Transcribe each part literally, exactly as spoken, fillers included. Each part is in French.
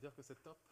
dire que c'est top.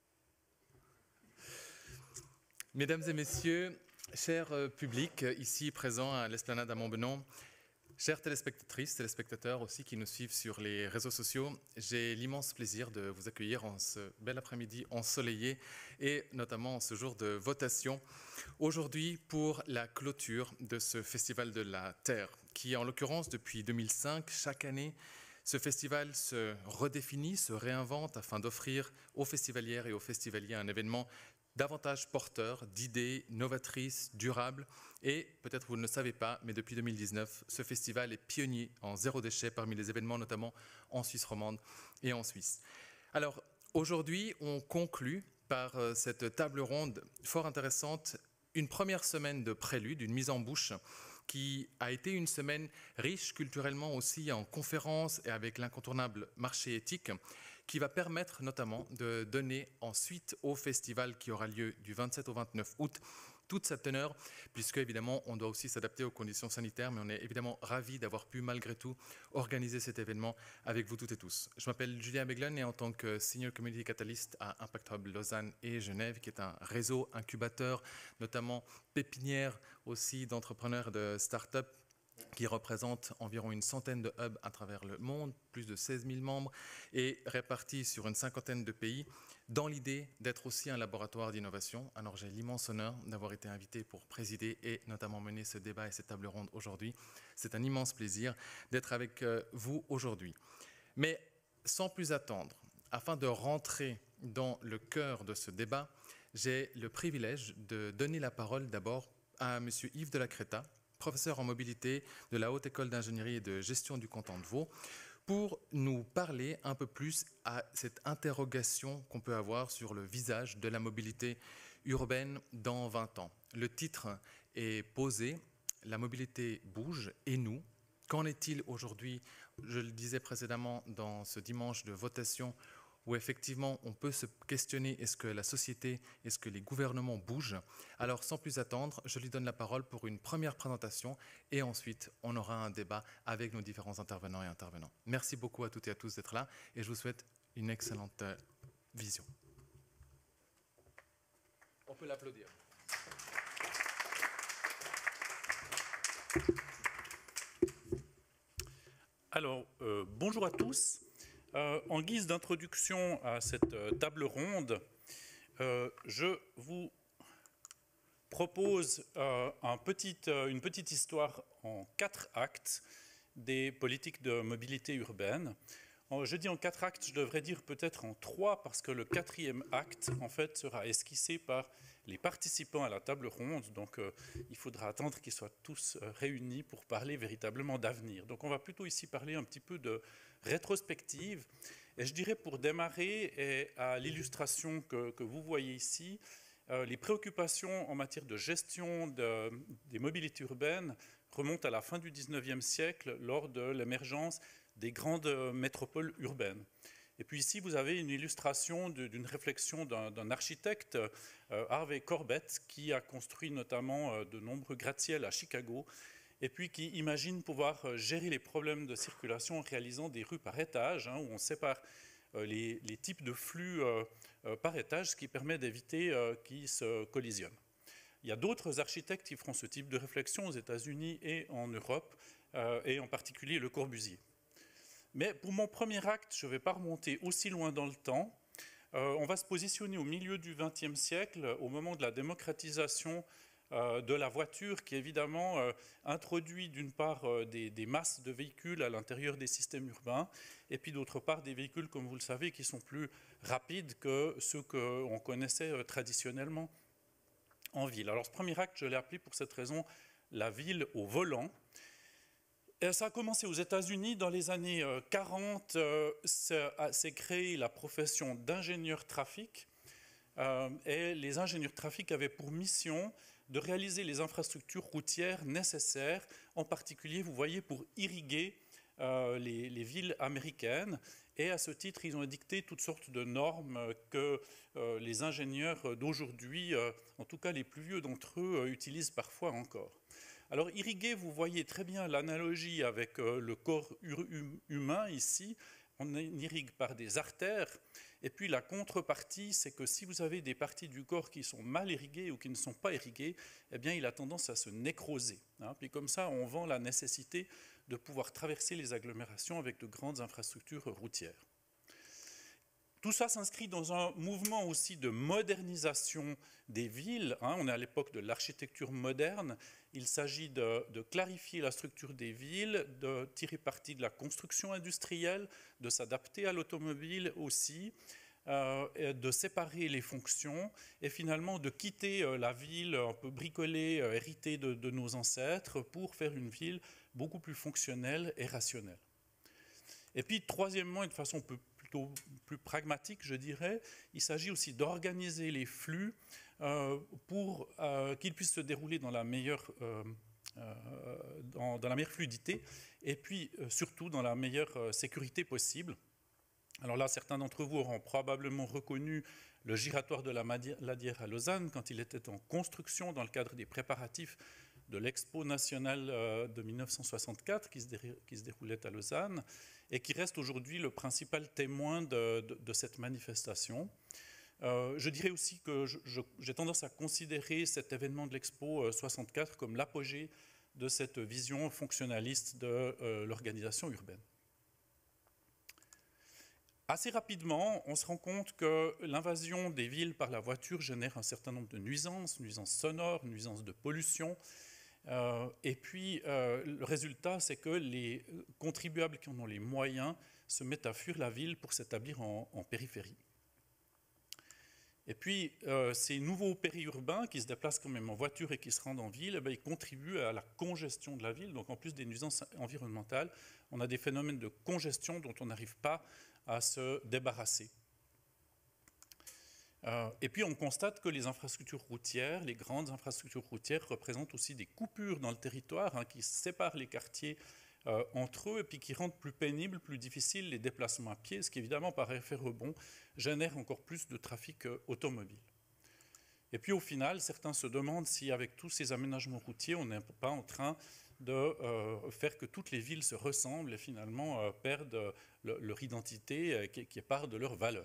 Mesdames et messieurs, chers euh, publics ici présents à l'Esplanade à Montbenon, chères téléspectatrices, téléspectateurs aussi qui nous suivent sur les réseaux sociaux, j'ai l'immense plaisir de vous accueillir en ce bel après-midi ensoleillé et notamment en ce jour de votation, aujourd'hui pour la clôture de ce Festival de la Terre, qui en l'occurrence depuis deux mille cinq, chaque année, ce festival se redéfinit, se réinvente afin d'offrir aux festivalières et aux festivaliers un événement davantage porteur d'idées novatrices, durables. Et peut-être vous ne le savez pas, mais depuis deux mille dix-neuf, ce festival est pionnier en zéro déchet parmi les événements, notamment en Suisse romande et en Suisse. Alors aujourd'hui, on conclut par cette table ronde fort intéressante une première semaine de prélude, une mise en bouche qui a été une semaine riche culturellement aussi en conférences et avec l'incontournable marché éthique qui va permettre notamment de donner ensuite au festival qui aura lieu du vingt-sept au vingt-neuf août toute sa teneur, puisque évidemment on doit aussi s'adapter aux conditions sanitaires, mais on est évidemment ravis d'avoir pu malgré tout organiser cet événement avec vous toutes et tous. Je m'appelle Julien Beglen et en tant que Senior Community Catalyst à Impact Hub Lausanne et Genève, qui est un réseau incubateur, notamment pépinière aussi d'entrepreneurs de start-up, qui représente environ une centaine de hubs à travers le monde, plus de seize mille membres, et répartis sur une cinquantaine de pays, dans l'idée d'être aussi un laboratoire d'innovation. Alors j'ai l'immense honneur d'avoir été invité pour présider et notamment mener ce débat et cette table ronde aujourd'hui. C'est un immense plaisir d'être avec vous aujourd'hui. Mais sans plus attendre, afin de rentrer dans le cœur de ce débat, j'ai le privilège de donner la parole d'abord à M. Yves de la Creta, professeur en mobilité de la Haute École d'ingénierie et de gestion du canton de Vaud, pour nous parler un peu plus à cette interrogation qu'on peut avoir sur le visage de la mobilité urbaine dans vingt ans. Le titre est posé, la mobilité bouge et nous, qu'en est-il aujourd'hui? Je le disais précédemment dans ce dimanche de votation où effectivement on peut se questionner, est-ce que la société, est-ce que les gouvernements bougent? Alors sans plus attendre, je lui donne la parole pour une première présentation et ensuite on aura un débat avec nos différents intervenants et intervenants. Merci beaucoup à toutes et à tous d'être là et je vous souhaite une excellente vision. On peut l'applaudir. Alors, euh, bonjour à tous. Euh, en guise d'introduction à cette euh, table ronde, euh, je vous propose euh, un petit, euh, une petite histoire en quatre actes des politiques de mobilité urbaine. En, je dis en quatre actes, je devrais dire peut-être en trois, parce que le quatrième acte, en fait, sera esquissé par les participants à la table ronde. Donc, euh, il faudra attendre qu'ils soient tous euh, réunis pour parler véritablement d'avenir. Donc, on va plutôt ici parler un petit peu de rétrospective. Et je dirais pour démarrer, et à l'illustration que, que vous voyez ici, euh, les préoccupations en matière de gestion de, des mobilités urbaines remontent à la fin du dix-neuvième siècle lors de l'émergence des grandes métropoles urbaines. Et puis ici, vous avez une illustration d'une réflexion d'un architecte, euh, Harvey Corbett, qui a construit notamment euh, de nombreux gratte-ciels à Chicago, et puis qui imagine pouvoir gérer les problèmes de circulation en réalisant des rues par étage, hein, où on sépare euh, les, les types de flux euh, euh, par étage, ce qui permet d'éviter euh, qu'ils se collisionnent. Il y a d'autres architectes qui feront ce type de réflexion aux États-Unis et en Europe, euh, et en particulier Le Corbusier. Mais pour mon premier acte, je ne vais pas remonter aussi loin dans le temps. Euh, on va se positionner au milieu du vingtième siècle, au moment de la démocratisation euh, de la voiture, qui évidemment euh, introduit d'une part euh, des, des masses de véhicules à l'intérieur des systèmes urbains, et puis d'autre part des véhicules, comme vous le savez, qui sont plus rapides que ceux qu'on connaissait euh, traditionnellement en ville. Alors ce premier acte, je l'ai appelé pour cette raison la ville au volant. Et ça a commencé aux États-Unis dans les années quarante, euh, s'est créée la profession d'ingénieur trafic, euh, et les ingénieurs trafic avaient pour mission de réaliser les infrastructures routières nécessaires, en particulier, vous voyez, pour irriguer euh, les, les villes américaines. Et à ce titre, ils ont édicté toutes sortes de normes que euh, les ingénieurs d'aujourd'hui, euh, en tout cas les plus vieux d'entre eux, euh, utilisent parfois encore. Alors, irriguer, vous voyez très bien l'analogie avec euh, le corps humain ici, on irrigue par des artères. Et puis la contrepartie, c'est que si vous avez des parties du corps qui sont mal irriguées ou qui ne sont pas irriguées, eh bien, il a tendance à se nécroser. Hein. Puis comme ça, on vend la nécessité de pouvoir traverser les agglomérations avec de grandes infrastructures routières. Tout ça s'inscrit dans un mouvement aussi de modernisation des villes. Hein. On est à l'époque de l'architecture moderne. Il s'agit de, de clarifier la structure des villes, de tirer parti de la construction industrielle, de s'adapter à l'automobile aussi, euh, de séparer les fonctions et finalement de quitter euh, la ville un peu bricolée, euh, héritée de, de nos ancêtres, pour faire une ville beaucoup plus fonctionnelle et rationnelle. Et puis, troisièmement, et de façon peu plus pragmatique, je dirais, il s'agit aussi d'organiser les flux euh, pour euh, qu'ils puissent se dérouler dans la meilleure, euh, euh, dans, dans la meilleure fluidité et puis euh, surtout dans la meilleure euh, sécurité possible. Alors là, certains d'entre vous auront probablement reconnu le giratoire de la Ladière à Lausanne quand il était en construction dans le cadre des préparatifs de l'Expo nationale de mille neuf cent soixante-quatre qui se, qui se déroulait à Lausanne et qui reste aujourd'hui le principal témoin de, de, de cette manifestation. Euh, je dirais aussi que je, je, j'ai tendance à considérer cet événement de l'Expo soixante-quatre comme l'apogée de cette vision fonctionnaliste de euh, l'organisation urbaine. Assez rapidement, on se rend compte que l'invasion des villes par la voiture génère un certain nombre de nuisances, nuisances sonores, nuisances de pollution. Euh, et puis, euh, le résultat, c'est que les contribuables qui en ont les moyens se mettent à fuir la ville pour s'établir en, en périphérie. Et puis, euh, ces nouveaux périurbains qui se déplacent quand même en voiture et qui se rendent en ville, eh bien, ils contribuent à la congestion de la ville. Donc, en plus des nuisances environnementales, on a des phénomènes de congestion dont on n'arrive pas à se débarrasser. Euh, et puis on constate que les infrastructures routières, les grandes infrastructures routières représentent aussi des coupures dans le territoire hein, qui séparent les quartiers euh, entre eux et puis qui rendent plus pénibles, plus difficiles les déplacements à pied, ce qui évidemment par effet rebond génère encore plus de trafic euh, automobile. Et puis au final, certains se demandent si avec tous ces aménagements routiers, on n'est pas en train de euh, faire que toutes les villes se ressemblent et finalement euh, perdent euh, le, leur identité euh, qui, qui est part de leur valeur.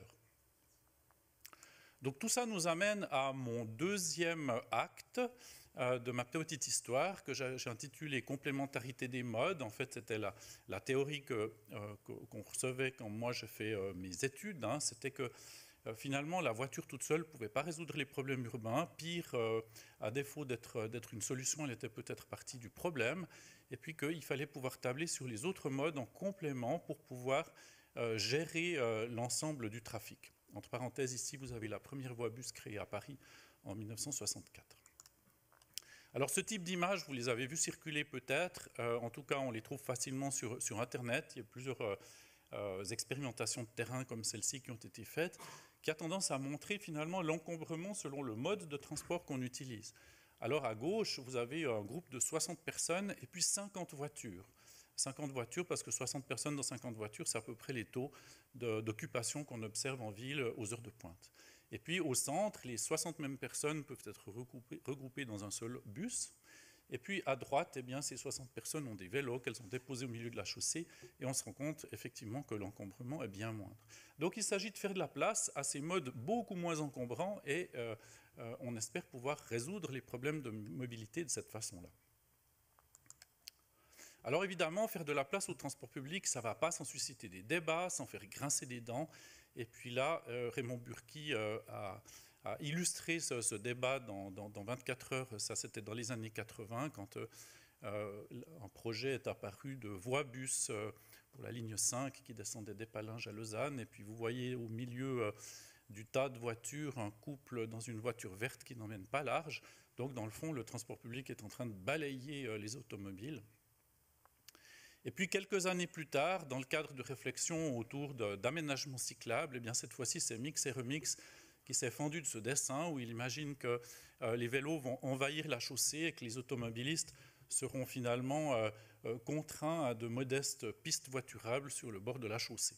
Donc tout ça nous amène à mon deuxième acte euh, de ma petite histoire que j'ai intitulé « Complémentarité des modes ». En fait, c'était la, la théorie que, euh, qu'on recevait quand moi j'ai fait euh, mes études. Hein, c'était que euh, finalement la voiture toute seule ne pouvait pas résoudre les problèmes urbains. Pire, euh, à défaut d'être d'être une solution, elle était peut-être partie du problème. Et puis qu'il fallait pouvoir tabler sur les autres modes en complément pour pouvoir euh, gérer euh, l'ensemble du trafic. Entre parenthèses, ici, vous avez la première voie bus créée à Paris en mille neuf cent soixante-quatre. Alors, ce type d'images, vous les avez vues circuler peut-être. Euh, en tout cas, on les trouve facilement sur, sur Internet. Il y a plusieurs euh, euh, expérimentations de terrain comme celle-ci qui ont été faites, qui a tendance à montrer finalement l'encombrement selon le mode de transport qu'on utilise. Alors, à gauche, vous avez un groupe de soixante personnes et puis cinquante voitures. cinquante voitures, parce que soixante personnes dans cinquante voitures, c'est à peu près les taux d'occupation qu'on observe en ville aux heures de pointe. Et puis au centre, les soixante mêmes personnes peuvent être regroupées, regroupées dans un seul bus. Et puis à droite, eh bien, ces soixante personnes ont des vélos qu'elles ont déposés au milieu de la chaussée et on se rend compte effectivement que l'encombrement est bien moindre. Donc il s'agit de faire de la place à ces modes beaucoup moins encombrants et euh, euh, on espère pouvoir résoudre les problèmes de mobilité de cette façon-là. Alors évidemment, faire de la place au transport public, ça ne va pas sans susciter des débats, sans faire grincer des dents. Et puis là, euh, Raymond Burki euh, a, a illustré ce, ce débat dans, dans, dans vingt-quatre heures, ça c'était dans les années quatre-vingts, quand euh, un projet est apparu de voie-bus euh, pour la ligne cinq qui descendait d'Épalinges à Lausanne. Et puis vous voyez au milieu euh, du tas de voitures, un couple dans une voiture verte qui n'emmène pas large. Donc dans le fond, le transport public est en train de balayer euh, les automobiles. Et puis quelques années plus tard, dans le cadre de réflexions autour d'aménagements cyclables, eh bien cette fois-ci c'est Mix et Remix qui s'est fendu de ce dessin où il imagine que euh, les vélos vont envahir la chaussée et que les automobilistes seront finalement euh, euh, contraints à de modestes pistes voiturables sur le bord de la chaussée.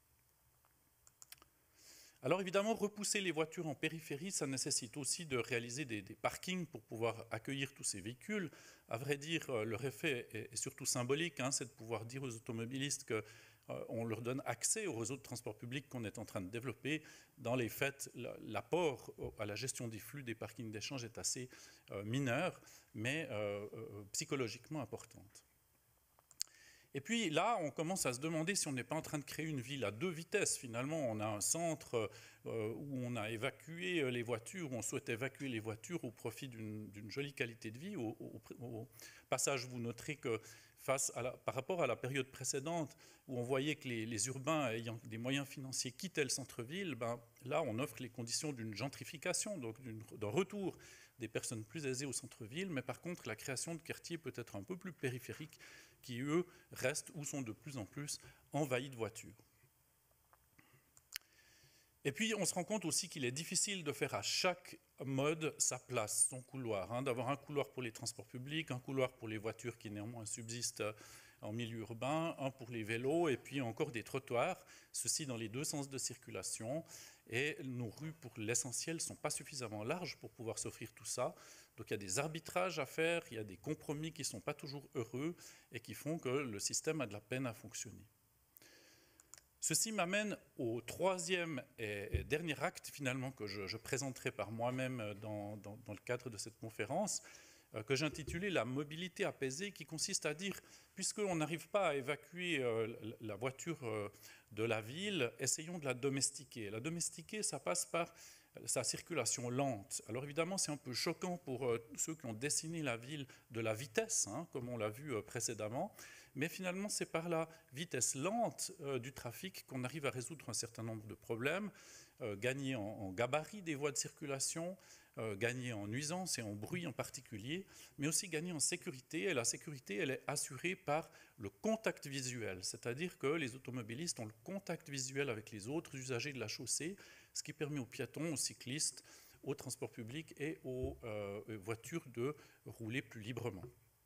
Alors évidemment, repousser les voitures en périphérie, ça nécessite aussi de réaliser des, des parkings pour pouvoir accueillir tous ces véhicules. À vrai dire, leur effet est, est surtout symbolique, hein, c'est de pouvoir dire aux automobilistes que euh, on leur donne accès au réseau de transport public qu'on est en train de développer. Dans les faits, l'apport à la gestion des flux des parkings d'échange est assez euh, mineur, mais euh, euh, psychologiquement importante. Et puis là, on commence à se demander si on n'est pas en train de créer une ville à deux vitesses. Finalement, on a un centre euh, où on a évacué les voitures, où on souhaite évacuer les voitures au profit d'une jolie qualité de vie. Au, au, au passage, vous noterez que face à la, par rapport à la période précédente, où on voyait que les, les urbains ayant des moyens financiers quittaient le centre-ville, ben, là, on offre les conditions d'une gentrification, donc d'un retour des personnes plus aisées au centre-ville, mais par contre, la création de quartiers peut être un peu plus périphériques, qui, eux, restent ou sont de plus en plus envahis de voitures. Et puis, on se rend compte aussi qu'il est difficile de faire à chaque mode sa place, son couloir, hein, d'avoir un couloir pour les transports publics, un couloir pour les voitures qui néanmoins subsistent en milieu urbain, un pour les vélos, et puis encore des trottoirs, ceci dans les deux sens de circulation. Et nos rues, pour l'essentiel, ne sont pas suffisamment larges pour pouvoir s'offrir tout ça. Donc il y a des arbitrages à faire, il y a des compromis qui ne sont pas toujours heureux et qui font que le système a de la peine à fonctionner. Ceci m'amène au troisième et dernier acte finalement que je, je présenterai par moi-même dans, dans, dans le cadre de cette conférence, euh, que j'ai intitulé « La mobilité apaisée », qui consiste à dire, puisqu'on n'arrive pas à évacuer euh, la voiture euh, de la ville, essayons de la domestiquer. La domestiquer, ça passe par sa circulation lente. Alors évidemment, c'est un peu choquant pour euh, ceux qui ont dessiné la ville de la vitesse, hein, comme on l'a vu euh, précédemment, mais finalement, c'est par la vitesse lente euh, du trafic qu'on arrive à résoudre un certain nombre de problèmes, euh, gagner en, en gabarit des voies de circulation, euh, gagner en nuisance et en bruit en particulier, mais aussi gagner en sécurité. Et la sécurité, elle est assurée par le contact visuel, c'est-à-dire que les automobilistes ont le contact visuel avec les autres usagers de la chaussée, ce qui permet aux piétons, aux cyclistes, aux transports publics et aux euh, voitures de rouler plus librement.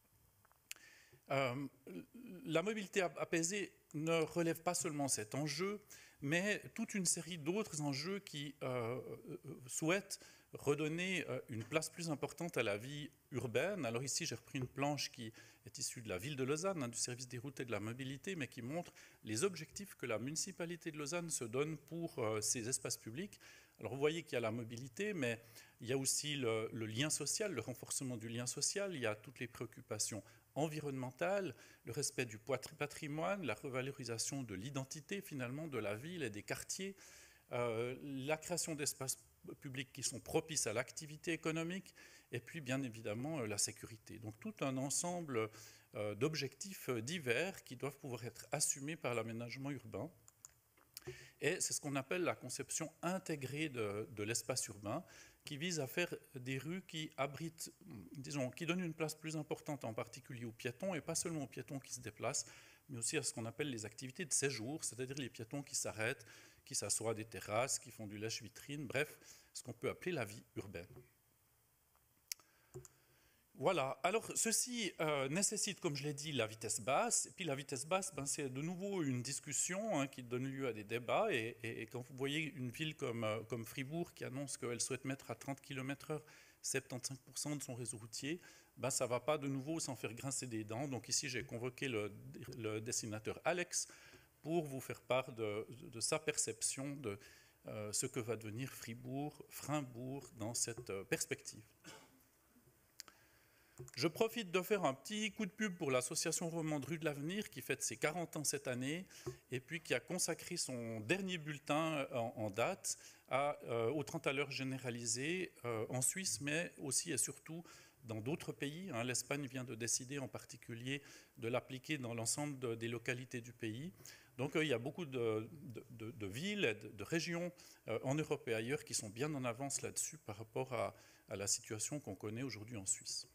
Euh, la mobilité apaisée ne relève pas seulement cet enjeu, mais toute une série d'autres enjeux qui euh, souhaitent redonner une place plus importante à la vie urbaine. Alors ici, j'ai repris une planche qui est issue de la ville de Lausanne, hein, du service des routes et de la mobilité, mais qui montre les objectifs que la municipalité de Lausanne se donne pour euh, ses espaces publics. Alors vous voyez qu'il y a la mobilité, mais il y a aussi le, le lien social, le renforcement du lien social, il y a toutes les préoccupations environnementales, le respect du patrimoine, la revalorisation de l'identité finalement de la ville et des quartiers, euh, la création d'espaces publics qui sont propices à l'activité économique, et puis bien évidemment euh, la sécurité. Donc tout un ensemble euh, d'objectifs divers qui doivent pouvoir être assumés par l'aménagement urbain. Et c'est ce qu'on appelle la conception intégrée de, de l'espace urbain, qui vise à faire des rues qui abritent, disons, qui donnent une place plus importante en particulier aux piétons, et pas seulement aux piétons qui se déplacent, mais aussi à ce qu'on appelle les activités de séjour, c'est-à-dire les piétons qui s'arrêtent, qui s'assoient à des terrasses, qui font du lèche-vitrine, bref, ce qu'on peut appeler la vie urbaine. Voilà, alors ceci euh, nécessite, comme je l'ai dit, la vitesse basse, et puis la vitesse basse, ben, c'est de nouveau une discussion hein, qui donne lieu à des débats, et, et, et quand vous voyez une ville comme, euh, comme Fribourg qui annonce qu'elle souhaite mettre à trente kilomètres heure soixante-quinze pour cent de son réseau routier, ben, ça ne va pas de nouveau sans faire grincer des dents. Donc ici, j'ai convoqué le, le dessinateur Alex pour vous faire part de, de, de sa perception de euh, ce que va devenir Fribourg, Frimbourg dans cette euh, perspective. Je profite de faire un petit coup de pub pour l'association romande Rue de l'Avenir qui fête ses quarante ans cette année et puis qui a consacré son dernier bulletin en, en date à, euh, au trente à l'heure généralisé euh, en Suisse, mais aussi et surtout dans d'autres pays. Hein. L'Espagne vient de décider en particulier de l'appliquer dans l'ensemble de, des localités du pays. Donc euh, il y a beaucoup de, de, de, de villes et de, de régions euh, en Europe et ailleurs qui sont bien en avance là-dessus par rapport à, à la situation qu'on connaît aujourd'hui en Suisse.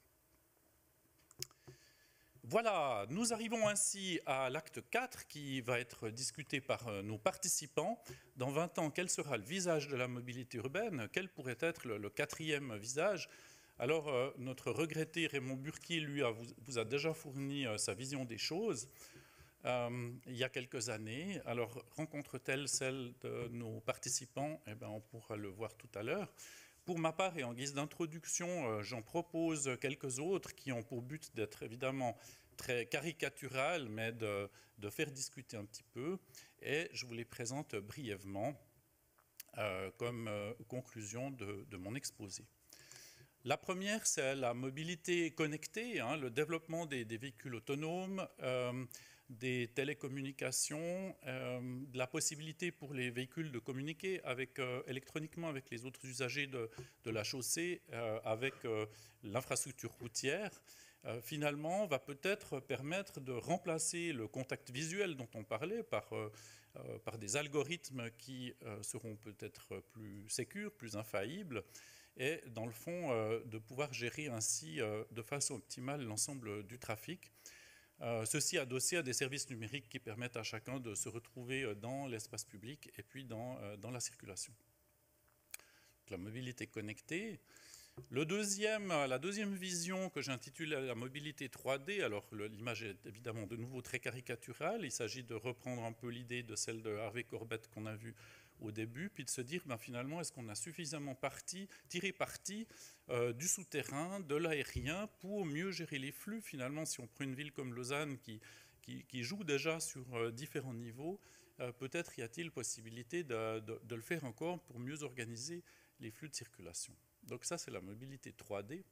Voilà, nous arrivons ainsi à l'acte quatre qui va être discuté par nos participants. Dans vingt ans, quel sera le visage de la mobilité urbaine? Quel pourrait être le, le quatrième visage? Alors, euh, notre regretté Raymond Burki, lui, a, vous, vous a déjà fourni euh, sa vision des choses euh, il y a quelques années. Alors, rencontre-t-elle celle de nos participants? Eh bien, on pourra le voir tout à l'heure. Pour ma part, et en guise d'introduction, j'en propose quelques autres qui ont pour but d'être évidemment très caricatural, mais de, de faire discuter un petit peu. Et je vous les présente brièvement euh, comme euh, conclusion de, de mon exposé. La première, c'est la mobilité connectée, hein, le développement des, des véhicules autonomes, euh, des télécommunications, euh, de la possibilité pour les véhicules de communiquer avec, euh, électroniquement avec les autres usagers de, de la chaussée, euh, avec euh, l'infrastructure routière, euh, finalement, va peut-être permettre de remplacer le contact visuel dont on parlait par, euh, euh, par des algorithmes qui euh, seront peut-être plus sécures, plus infaillibles, et dans le fond, euh, de pouvoir gérer ainsi euh, de façon optimale l'ensemble du trafic. Euh, ceci adossé à des services numériques qui permettent à chacun de se retrouver dans l'espace public et puis dans, euh, dans la circulation. Donc, la mobilité connectée. Le deuxième, la deuxième vision que j'intitule la mobilité trois D, alors l'image est évidemment de nouveau très caricaturale, il s'agit de reprendre un peu l'idée de celle de Harvey Corbett qu'on a vue au début, puis de se dire ben, finalement est-ce qu'on a suffisamment parti, tiré parti euh, du souterrain, de l'aérien pour mieux gérer les flux. Finalement, si on prend une ville comme Lausanne qui, qui, qui joue déjà sur euh, différents niveaux, euh, peut-être y a-t-il possibilité de, de, de le faire encore pour mieux organiser les flux de circulation. Donc ça, c'est la mobilité trois D.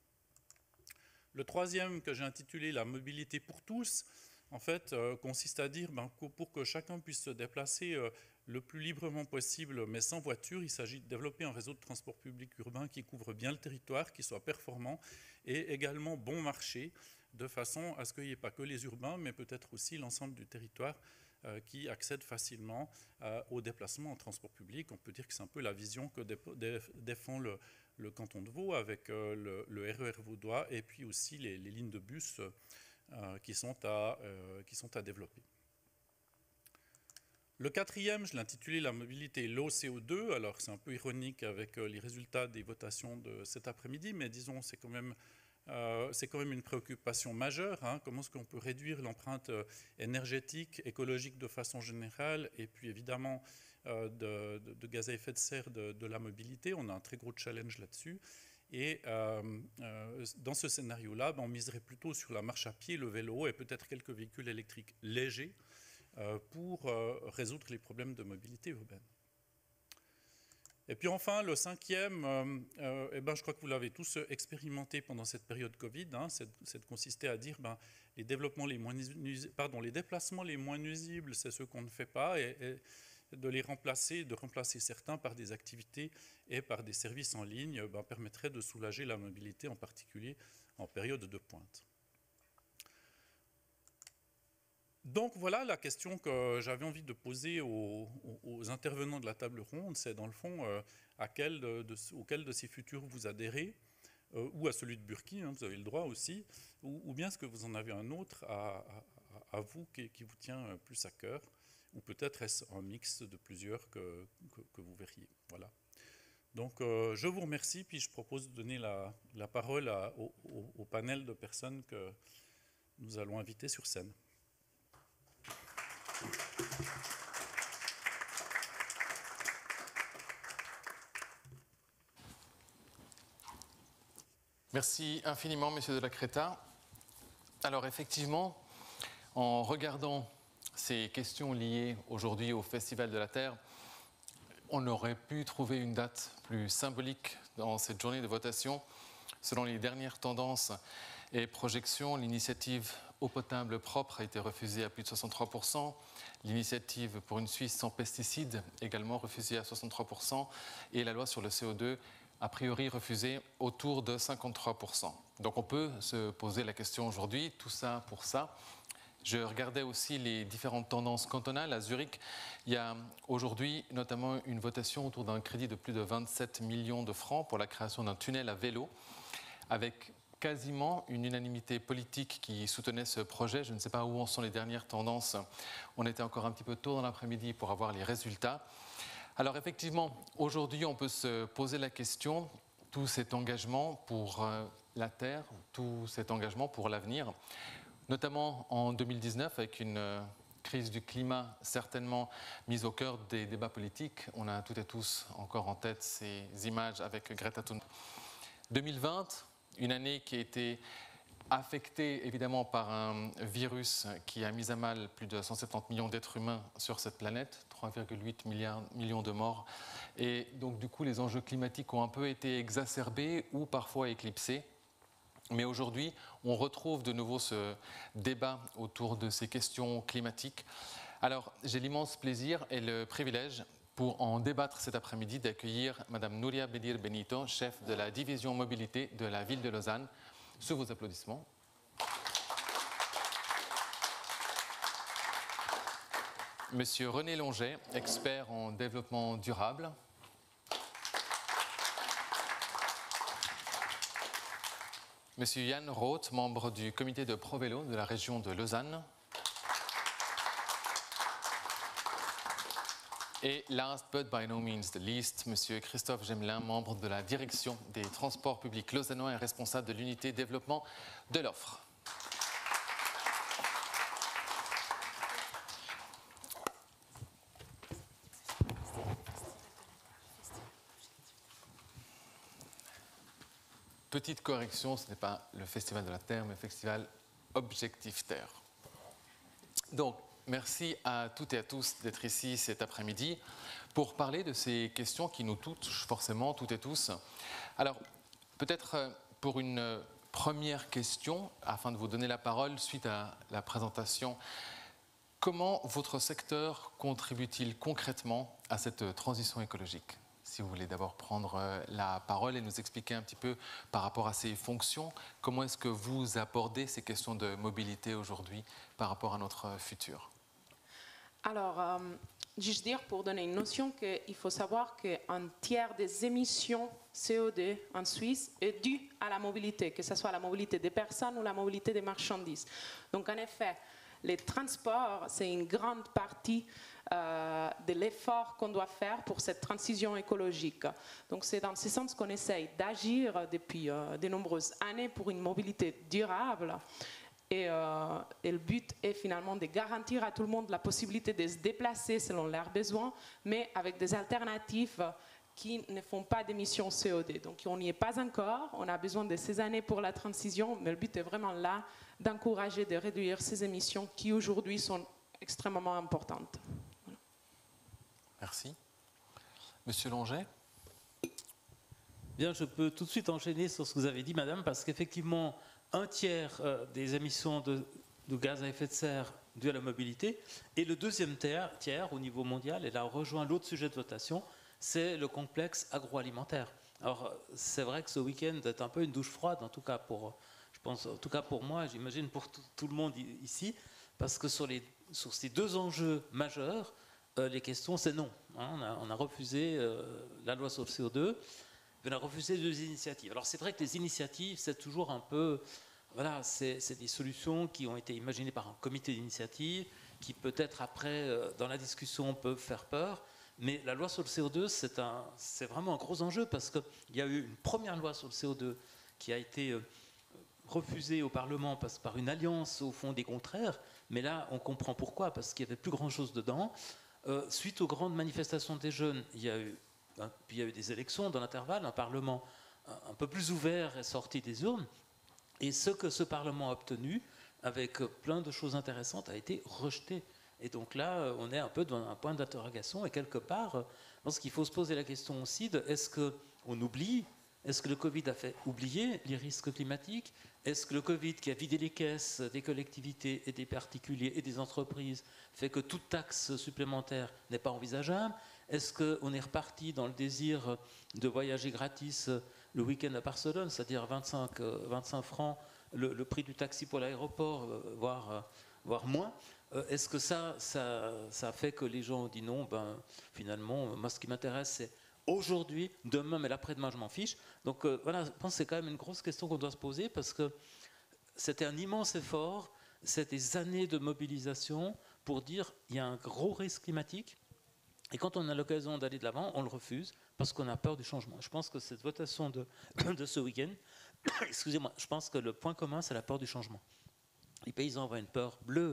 Le troisième que j'ai intitulé la mobilité pour tous, en fait, euh, consiste à dire ben, que pour que chacun puisse se déplacer euh, le plus librement possible, mais sans voiture, il s'agit de développer un réseau de transport public urbain qui couvre bien le territoire, qui soit performant et également bon marché, de façon à ce qu'il n'y ait pas que les urbains, mais peut-être aussi l'ensemble du territoire euh, qui accède facilement euh, au déplacement en transport public. On peut dire que c'est un peu la vision que défend le, le canton de Vaud avec euh, le, le R E R vaudois et puis aussi les, les lignes de bus euh, qui, sont à, euh, qui sont à développer. Le quatrième, je l'ai intitulé la mobilité low C O deux. Alors c'est un peu ironique avec les résultats des votations de cet après-midi, mais disons c'est quand même, euh, c'est quand même une préoccupation majeure. Hein. Comment est-ce qu'on peut réduire l'empreinte énergétique, écologique de façon générale, et puis évidemment euh, de, de, de gaz à effet de serre de, de la mobilité. On a un très gros challenge là-dessus. Et euh, euh, dans ce scénario-là, ben, on miserait plutôt sur la marche à pied, le vélo et peut-être quelques véhicules électriques légers, pour résoudre les problèmes de mobilité urbaine. Et puis enfin, le cinquième, euh, euh, eh ben, je crois que vous l'avez tous expérimenté pendant cette période Covid, hein, c'est, c'est de consister à dire ben, les, développements les, moins nuisibles, pardon, les déplacements les moins nuisibles, c'est ceux qu'on ne fait pas, et, et de les remplacer, de remplacer certains par des activités et par des services en ligne ben, permettrait de soulager la mobilité, en particulier en période de pointe. Donc voilà la question que j'avais envie de poser aux, aux intervenants de la table ronde, c'est dans le fond euh, à quel de, de, auquel de ces futurs vous adhérez, euh, ou à celui de Burki, hein, vous avez le droit aussi, ou, ou bien est-ce que vous en avez un autre à, à, à vous qui, qui vous tient plus à cœur, ou peut-être est-ce un mix de plusieurs que, que, que vous verriez. Voilà. Donc euh, je vous remercie, puis je propose de donner la, la parole à, au, au, au panel de personnes que nous allons inviter sur scène. Merci infiniment, Monsieur de la Creta. Alors effectivement, en regardant ces questions liées aujourd'hui au Festival de la Terre, on aurait pu trouver une date plus symbolique dans cette journée de votation. Selon les dernières tendances et projections, l'initiative eau potable propre a été refusée à plus de soixante-trois pour cent. L'initiative pour une Suisse sans pesticides également refusée à soixante-trois pour cent. Et la loi sur le C O deux a priori refusée autour de cinquante-trois pour cent. Donc on peut se poser la question aujourd'hui, tout ça pour ça. Je regardais aussi les différentes tendances cantonales. À Zurich, il y a aujourd'hui notamment une votation autour d'un crédit de plus de vingt-sept millions de francs pour la création d'un tunnel à vélo, avec quasiment une unanimité politique qui soutenait ce projet. Je ne sais pas où en sont les dernières tendances. On était encore un petit peu tôt dans l'après-midi pour avoir les résultats. Alors effectivement, aujourd'hui, on peut se poser la question, tout cet engagement pour la Terre, tout cet engagement pour l'avenir, notamment en deux mille dix-neuf avec une crise du climat certainement mise au cœur des débats politiques. On a toutes et tous encore en tête ces images avec Greta Thunberg. deux mille vingt, une année qui a été affectés évidemment par un virus qui a mis à mal plus de cent soixante-dix millions d'êtres humains sur cette planète, trois virgule huit millions de morts. Et donc du coup, les enjeux climatiques ont un peu été exacerbés ou parfois éclipsés. Mais aujourd'hui, on retrouve de nouveau ce débat autour de ces questions climatiques. Alors, j'ai l'immense plaisir et le privilège pour en débattre cet après-midi d'accueillir Madame Nuria Bedir Benito, chef de la division mobilité de la ville de Lausanne. Sous vos applaudissements. Monsieur René Longet, expert en développement durable. Monsieur Yann Roth, membre du comité de ProVélo de la région de Lausanne. Et last but by no means the least, Monsieur Christophe Gemelin, membre de la direction des transports publics lausannois et responsable de l'unité développement de l'offre. Petite correction, ce n'est pas le Festival de la Terre, mais le Festival Objectif Terre. Donc, merci à toutes et à tous d'être ici cet après-midi pour parler de ces questions qui nous touchent forcément toutes et tous. Alors, peut-être pour une première question, afin de vous donner la parole suite à la présentation, comment votre secteur contribue-t-il concrètement à cette transition écologique ? Si vous voulez d'abord prendre la parole et nous expliquer un petit peu par rapport à ces fonctions, comment est-ce que vous abordez ces questions de mobilité aujourd'hui par rapport à notre futur ? Alors, euh, juste dire pour donner une notion qu'il faut savoir qu'un tiers des émissions C O deux en Suisse est due à la mobilité, que ce soit la mobilité des personnes ou la mobilité des marchandises. Donc en effet, les transports, c'est une grande partie euh, de l'effort qu'on doit faire pour cette transition écologique. Donc c'est dans ce sens qu'on essaye d'agir depuis euh, de nombreuses années pour une mobilité durable. Et, euh, et le but est finalement de garantir à tout le monde la possibilité de se déplacer selon leurs besoins, mais avec des alternatives qui ne font pas d'émissions C O deux. Donc on n'y est pas encore, on a besoin de ces années pour la transition, mais le but est vraiment là d'encourager, de réduire ces émissions qui aujourd'hui sont extrêmement importantes. Voilà. Merci. Monsieur Longet ? Bien, je peux tout de suite enchaîner sur ce que vous avez dit, madame, parce qu'effectivement, un tiers euh, des émissions de, de gaz à effet de serre dues à la mobilité, et le deuxième tiers, tiers au niveau mondial, et là on rejoint l'autre sujet de votation, c'est le complexe agroalimentaire. Alors c'est vrai que ce week-end est un peu une douche froide, en tout cas pour, je pense, en tout cas pour moi, j'imagine pour tout, tout le monde ici, parce que sur, les, sur ces deux enjeux majeurs, euh, les questions c'est non. Hein, on, a, on a refusé euh, la loi sur le C O deux, on a refusé deux initiatives. Alors c'est vrai que les initiatives, c'est toujours un peu, voilà, c'est des solutions qui ont été imaginées par un comité d'initiative, qui peut-être après, euh, dans la discussion, peuvent faire peur. Mais la loi sur le C O deux, c'est un, c'est vraiment un gros enjeu parce qu'il y a eu une première loi sur le C O deux qui a été euh, refusée au Parlement parce, par une alliance au fond des contraires. Mais là, on comprend pourquoi, parce qu'il n'y avait plus grand-chose dedans. Euh, suite aux grandes manifestations des jeunes, il y a eu, hein, puis il y a eu des élections dans l'intervalle, un Parlement un, un peu plus ouvert est sorti des urnes. Et ce que ce Parlement a obtenu, avec plein de choses intéressantes, a été rejeté. Et donc là, on est un peu dans un point d'interrogation. Et quelque part, je pense qu'il faut se poser la question aussi de est-ce qu'on oublie, est-ce que le Covid a fait oublier les risques climatiques? Est-ce que le Covid qui a vidé les caisses des collectivités et des particuliers et des entreprises fait que toute taxe supplémentaire n'est pas envisageable? Est-ce qu'on est reparti dans le désir de voyager gratis le week-end à Barcelone, c'est-à-dire vingt-cinq, vingt-cinq francs le, le prix du taxi pour l'aéroport, voire, voire moins? Est-ce que ça, ça, ça fait que les gens ont dit non, ben, finalement, moi ce qui m'intéresse c'est aujourd'hui, demain, mais l'après-demain je m'en fiche. Donc euh, voilà, je pense que c'est quand même une grosse question qu'on doit se poser parce que c'était un immense effort, c'est des années de mobilisation pour dire il y a un gros risque climatique et quand on a l'occasion d'aller de l'avant, on le refuse parce qu'on a peur du changement. Je pense que cette votation de, de ce week-end, excusez-moi, je pense que le point commun c'est la peur du changement. Les paysans ont une peur bleue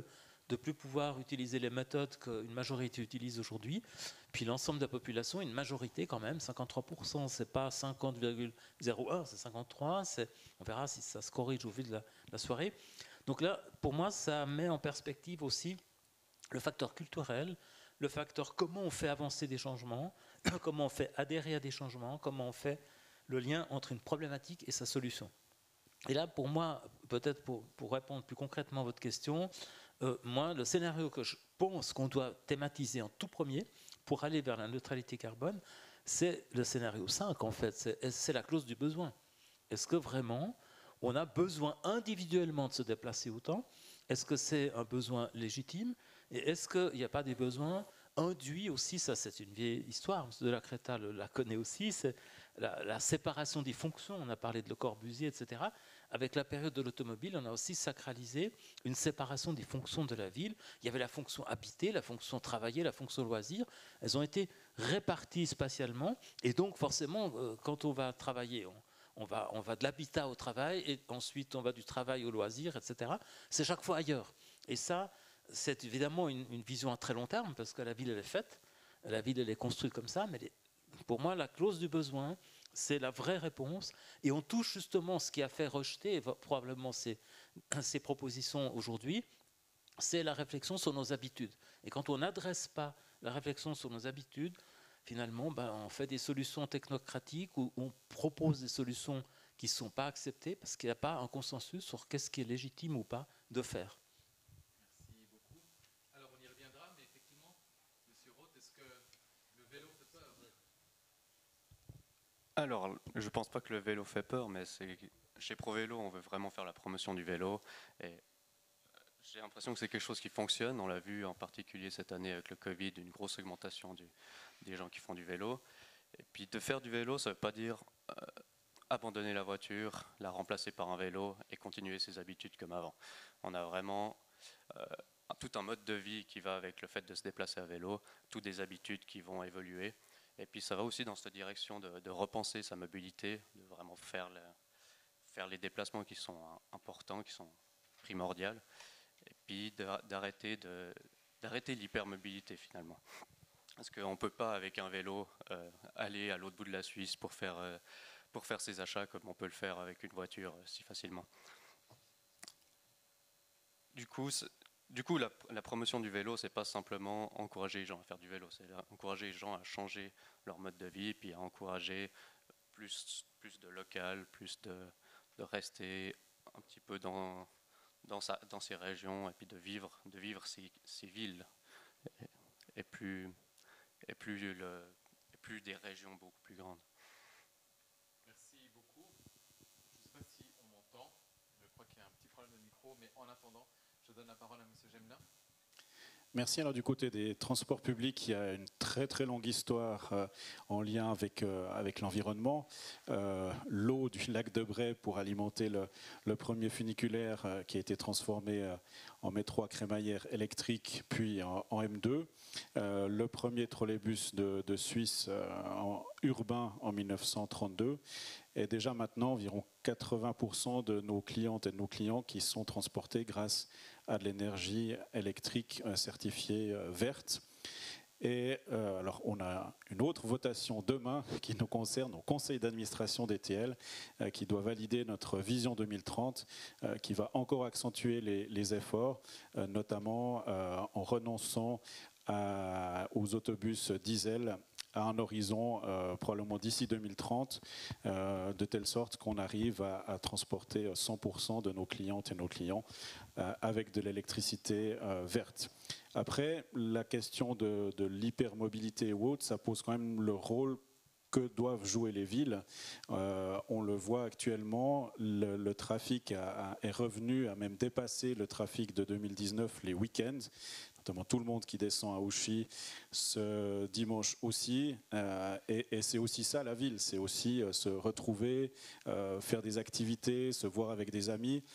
de ne plus pouvoir utiliser les méthodes qu'une majorité utilise aujourd'hui. Puis l'ensemble de la population, une majorité quand même, cinquante-trois pour cent, c'est pas cinquante virgule zéro un, c'est cinquante-trois, c'est, on verra si ça se corrige au vu de la, de la soirée. Donc là, pour moi, ça met en perspective aussi le facteur culturel, le facteur comment on fait avancer des changements, comment on fait adhérer à des changements, comment on fait le lien entre une problématique et sa solution. Et là, pour moi, peut-être pour, pour répondre plus concrètement à votre question, euh, moi, le scénario que je pense qu'on doit thématiser en tout premier pour aller vers la neutralité carbone, c'est le scénario cinq, en fait, c'est, c'est la clause du besoin. Est-ce que vraiment on a besoin individuellement de se déplacer autant? Est-ce que c'est un besoin légitime? Et est-ce qu'il n'y a pas des besoins induits aussi? Ça, c'est une vieille histoire, M. de la Creta le, la connaît aussi, c'est la, la séparation des fonctions. On a parlé de Le Corbusier, et cetera. Avec la période de l'automobile, on a aussi sacralisé une séparation des fonctions de la ville. Il y avait la fonction habiter, la fonction travailler, la fonction loisir. Elles ont été réparties spatialement. Et donc, forcément, quand on va travailler, on, on, va, on va de l'habitat au travail, et ensuite on va du travail au loisir, et cetera. C'est chaque fois ailleurs. Et ça, c'est évidemment une, une vision à très long terme, parce que la ville, elle est faite. La ville, elle est construite comme ça. Mais les, pour moi, la clause du besoin, c'est la vraie réponse. Et on touche justement ce qui a fait rejeter probablement ces, ces propositions aujourd'hui, c'est la réflexion sur nos habitudes. Et quand on n'adresse pas la réflexion sur nos habitudes, finalement, ben, on fait des solutions technocratiques ou on propose des solutions qui ne sont pas acceptées parce qu'il n'y a pas un consensus sur qu'est-ce qui est légitime ou pas de faire. Merci beaucoup. Alors on y reviendra, mais effectivement, M. Roth, est-ce que le vélo fait peur? Alors, je ne pense pas que le vélo fait peur, mais c'est, chez ProVélo, on veut vraiment faire la promotion du vélo. Et j'ai l'impression que c'est quelque chose qui fonctionne. On l'a vu en particulier cette année avec le Covid, une grosse augmentation du, des gens qui font du vélo. Et puis de faire du vélo, ça ne veut pas dire euh, abandonner la voiture, la remplacer par un vélo et continuer ses habitudes comme avant. On a vraiment euh, tout un mode de vie qui va avec le fait de se déplacer à vélo, toutes des habitudes qui vont évoluer. Et puis ça va aussi dans cette direction de, de repenser sa mobilité, de vraiment faire, le, faire les déplacements qui sont importants, qui sont primordiaux, et puis d'arrêter de, d'arrêter l'hypermobilité finalement. Parce qu'on ne peut pas avec un vélo euh, aller à l'autre bout de la Suisse pour faire, euh, pour faire ses achats comme on peut le faire avec une voiture euh, si facilement. Du coup, Du coup, la, la promotion du vélo, c'est pas simplement encourager les gens à faire du vélo, c'est encourager les gens à changer leur mode de vie, puis à encourager plus, plus de local, plus de, de rester un petit peu dans, dans, sa, dans ces régions, et puis de vivre, de vivre ces, ces villes, et, et, plus, et, plus le, et plus des régions beaucoup plus grandes. Merci beaucoup. Je ne sais pas si on m'entend, je crois qu'il y a un petit problème de micro, mais en attendant, je donne la parole à M. Gemna. Merci. Alors du côté des transports publics, il y a une très très longue histoire euh, en lien avec, euh, avec l'environnement. Euh, l'eau du lac de Bray pour alimenter le, le premier funiculaire euh, qui a été transformé euh, en métro à crémaillère électrique, puis en, en M deux. Euh, le premier trolleybus de, de Suisse euh, en, urbain en mille neuf cent trente-deux. Et déjà maintenant, environ quatre-vingts pour cent de nos clientes et de nos clients qui sont transportés grâce à de l'énergie électrique certifiée verte. Et euh, alors, on a une autre votation demain qui nous concerne au conseil d'administration d'E T L, euh, qui doit valider notre vision deux mille trente, euh, qui va encore accentuer les, les efforts, euh, notamment euh, en renonçant à, aux autobus diesel à un horizon euh, probablement d'ici deux mille trente, euh, de telle sorte qu'on arrive à, à transporter cent pour cent de nos clientes et nos clients euh, avec de l'électricité euh, verte. Après, la question de, de l'hypermobilité ou autre, ça pose quand même le rôle que doivent jouer les villes. Euh, on le voit actuellement, le, le trafic a, a, est revenu, a même dépassé le trafic de deux mille dix-neuf les week-ends. Notamment tout le monde qui descend à Ouchy ce dimanche aussi. Euh, et et c'est aussi ça la ville, c'est aussi euh, se retrouver, euh, faire des activités, se voir avec des amis.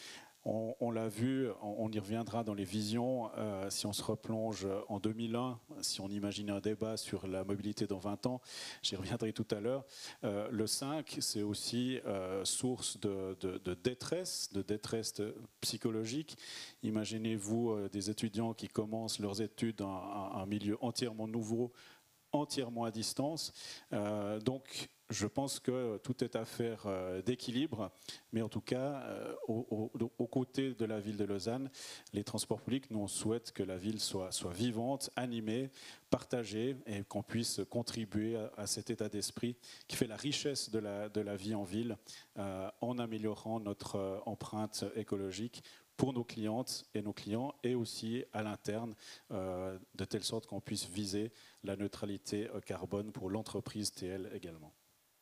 On, on l'a vu, on, on y reviendra dans les visions. Euh, si on se replonge en deux mille un, si on imagine un débat sur la mobilité dans vingt ans, j'y reviendrai tout à l'heure. Euh, le cinq, c'est aussi euh, source de, de, de détresse, de détresse psychologique. Imaginez-vous euh, des étudiants qui commencent leurs études dans un, un milieu entièrement nouveau, entièrement à distance. Euh, donc, je pense que tout est affaire euh, d'équilibre, mais en tout cas, euh, au, au, aux côtés de la ville de Lausanne, les transports publics, nous on souhaite que la ville soit, soit vivante, animée, partagée, et qu'on puisse contribuer à, à cet état d'esprit qui fait la richesse de la, de la vie en ville, euh, en améliorant notre euh, empreinte écologique pour nos clientes et nos clients, et aussi à l'interne, euh, de telle sorte qu'on puisse viser la neutralité carbone pour l'entreprise T L également.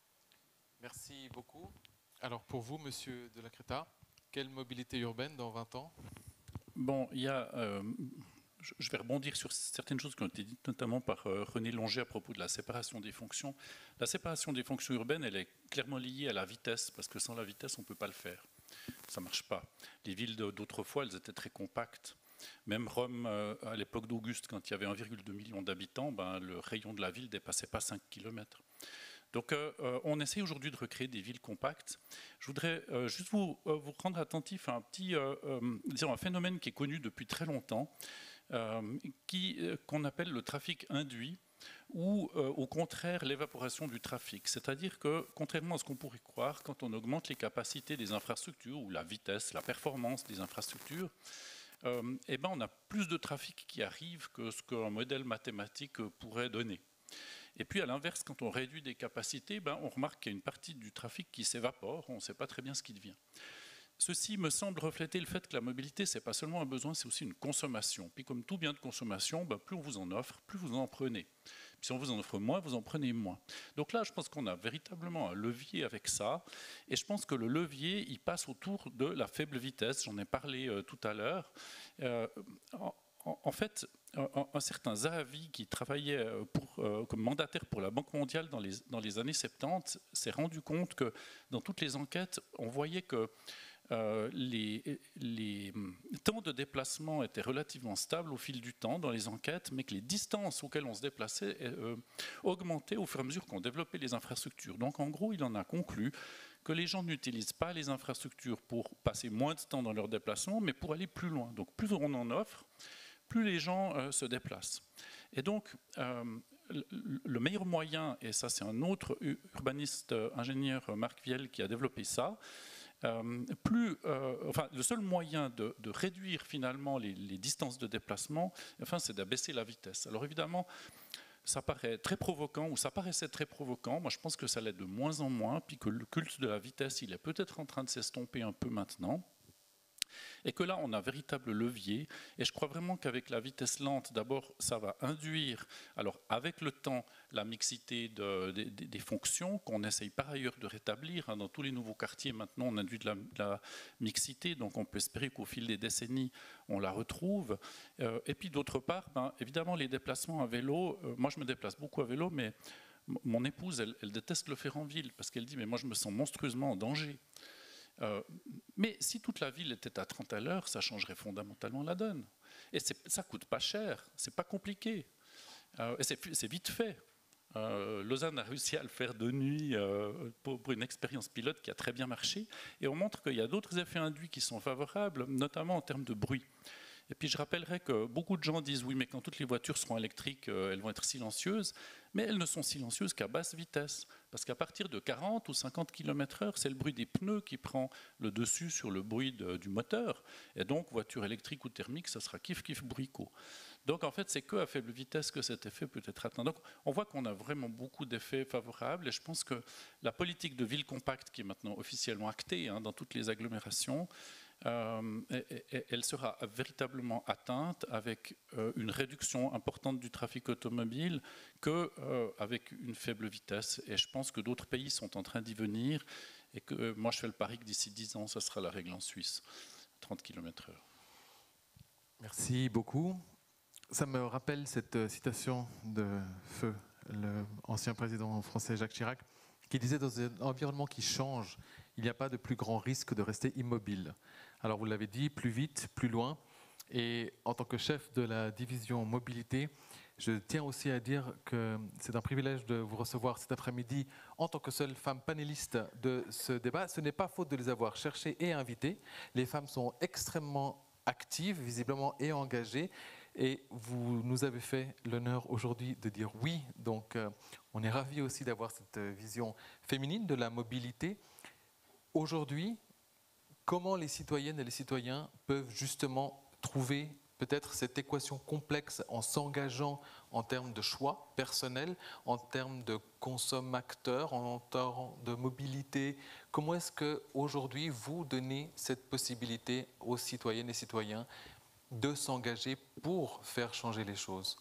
Merci beaucoup. Alors pour vous, Monsieur de la Creta, quelle mobilité urbaine dans vingt ans? Bon, il y a, euh, je vais rebondir sur certaines choses qui ont été dites, notamment par euh, René Longer à propos de la séparation des fonctions. La séparation des fonctions urbaines, elle est clairement liée à la vitesse, parce que sans la vitesse, on ne peut pas le faire. Ça ne marche pas. Les villes d'autrefois, elles étaient très compactes. Même Rome, euh, à l'époque d'Auguste, quand il y avait un virgule deux million d'habitants, ben, le rayon de la ville ne dépassait pas cinq kilomètres. Donc euh, on essaie aujourd'hui de recréer des villes compactes. Je voudrais euh, juste vous, euh, vous rendre attentif à un petit euh, euh, disons un phénomène qui est connu depuis très longtemps, euh, qui, euh, qu'on appelle le trafic induit, ou euh, au contraire l'évaporation du trafic. C'est-à-dire que, contrairement à ce qu'on pourrait croire, quand on augmente les capacités des infrastructures, ou la vitesse, la performance des infrastructures, euh, eh ben on a plus de trafic qui arrive que ce qu'un modèle mathématique pourrait donner. Et puis à l'inverse, quand on réduit des capacités, ben, on remarque qu'il y a une partie du trafic qui s'évapore, on ne sait pas très bien ce qui devient. Ceci me semble refléter le fait que la mobilité, ce n'est pas seulement un besoin, c'est aussi une consommation. Puis comme tout bien de consommation, ben, plus on vous en offre, plus vous en prenez. Puis si on vous en offre moins, vous en prenez moins. Donc là, je pense qu'on a véritablement un levier avec ça. Et je pense que le levier, il passe autour de la faible vitesse. J'en ai parlé euh, tout à l'heure. Euh, en, En fait, un, un certain Zahavi, qui travaillait pour, euh, comme mandataire pour la Banque mondiale dans les, dans les années soixante-dix, s'est rendu compte que dans toutes les enquêtes, on voyait que euh, les, les temps de déplacement étaient relativement stables au fil du temps dans les enquêtes, mais que les distances auxquelles on se déplaçait euh, augmentaient au fur et à mesure qu'on développait les infrastructures. Donc en gros, il en a conclu que les gens n'utilisent pas les infrastructures pour passer moins de temps dans leur déplacement, mais pour aller plus loin. Donc plus on en offre, plus les gens euh, se déplacent. Et donc, euh, le, le meilleur moyen, et ça c'est un autre urbaniste, euh, ingénieur, Marc Viel, qui a développé ça, euh, plus, euh, enfin, le seul moyen de, de réduire finalement les, les distances de déplacement, enfin, c'est d'abaisser la vitesse. Alors évidemment, ça paraît très provoquant, ou ça paraissait très provoquant. Moi, je pense que ça l'est de moins en moins, puis que le culte de la vitesse, il est peut-être en train de s'estomper un peu maintenant. Et que là, on a un véritable levier. Et je crois vraiment qu'avec la vitesse lente, d'abord, ça va induire, alors avec le temps, la mixité de, de, de, des fonctions qu'on essaye par ailleurs de rétablir. Dans tous les nouveaux quartiers, maintenant, on induit de la, de la mixité. Donc, on peut espérer qu'au fil des décennies, on la retrouve. Euh, et puis, d'autre part, ben, évidemment, les déplacements à vélo. Euh, moi, je me déplace beaucoup à vélo, mais mon épouse, elle, elle déteste le faire en ville parce qu'elle dit « mais moi, je me sens monstrueusement en danger ». Euh, mais si toute la ville était à trente à l'heure, ça changerait fondamentalement la donne. Et ça coûte pas cher, c'est pas compliqué. Euh, et c'est vite fait. Euh, Lausanne a réussi à le faire de nuit euh, pour, pour une expérience pilote qui a très bien marché. Et on montre qu'il y a d'autres effets induits qui sont favorables, notamment en termes de bruit. Et puis je rappellerai que beaucoup de gens disent oui, mais quand toutes les voitures seront électriques, euh, elles vont être silencieuses. Mais elles ne sont silencieuses qu'à basse vitesse. Parce qu'à partir de quarante ou cinquante kilomètres heure, c'est le bruit des pneus qui prend le dessus sur le bruit de, du moteur. Et donc, voiture électrique ou thermique, ça sera kiff-kiff bricot. Donc, en fait, c'est qu'à faible vitesse que cet effet peut être atteint. Donc, on voit qu'on a vraiment beaucoup d'effets favorables. Et je pense que la politique de ville compacte, qui est maintenant officiellement actée hein, dans toutes les agglomérations, Euh, elle sera véritablement atteinte avec euh, une réduction importante du trafic automobile qu'avec euh, une faible vitesse. Et je pense que d'autres pays sont en train d'y venir et que euh, moi je fais le pari que d'ici dix ans, ça sera la règle en Suisse, trente kilomètres heure. Merci beaucoup. Ça me rappelle cette citation de Feu, l'ancien président français Jacques Chirac, qui disait dans un environnement qui change, il n'y a pas de plus grand risque de rester immobile. Alors vous l'avez dit, plus vite, plus loin. Et en tant que chef de la division mobilité, je tiens aussi à dire que c'est un privilège de vous recevoir cet après-midi en tant que seule femme panéliste de ce débat. Ce n'est pas faute de les avoir cherchées et invitées. Les femmes sont extrêmement actives, visiblement, et engagées. Et vous nous avez fait l'honneur aujourd'hui de dire oui. Donc euh, on est ravis aussi d'avoir cette vision féminine de la mobilité. Aujourd'hui, comment les citoyennes et les citoyens peuvent justement trouver peut-être cette équation complexe en s'engageant en termes de choix personnels, en termes de consommateurs, en termes de mobilité. Comment est-ce qu'aujourd'hui, vous donnez cette possibilité aux citoyennes et citoyens de s'engager pour faire changer les choses?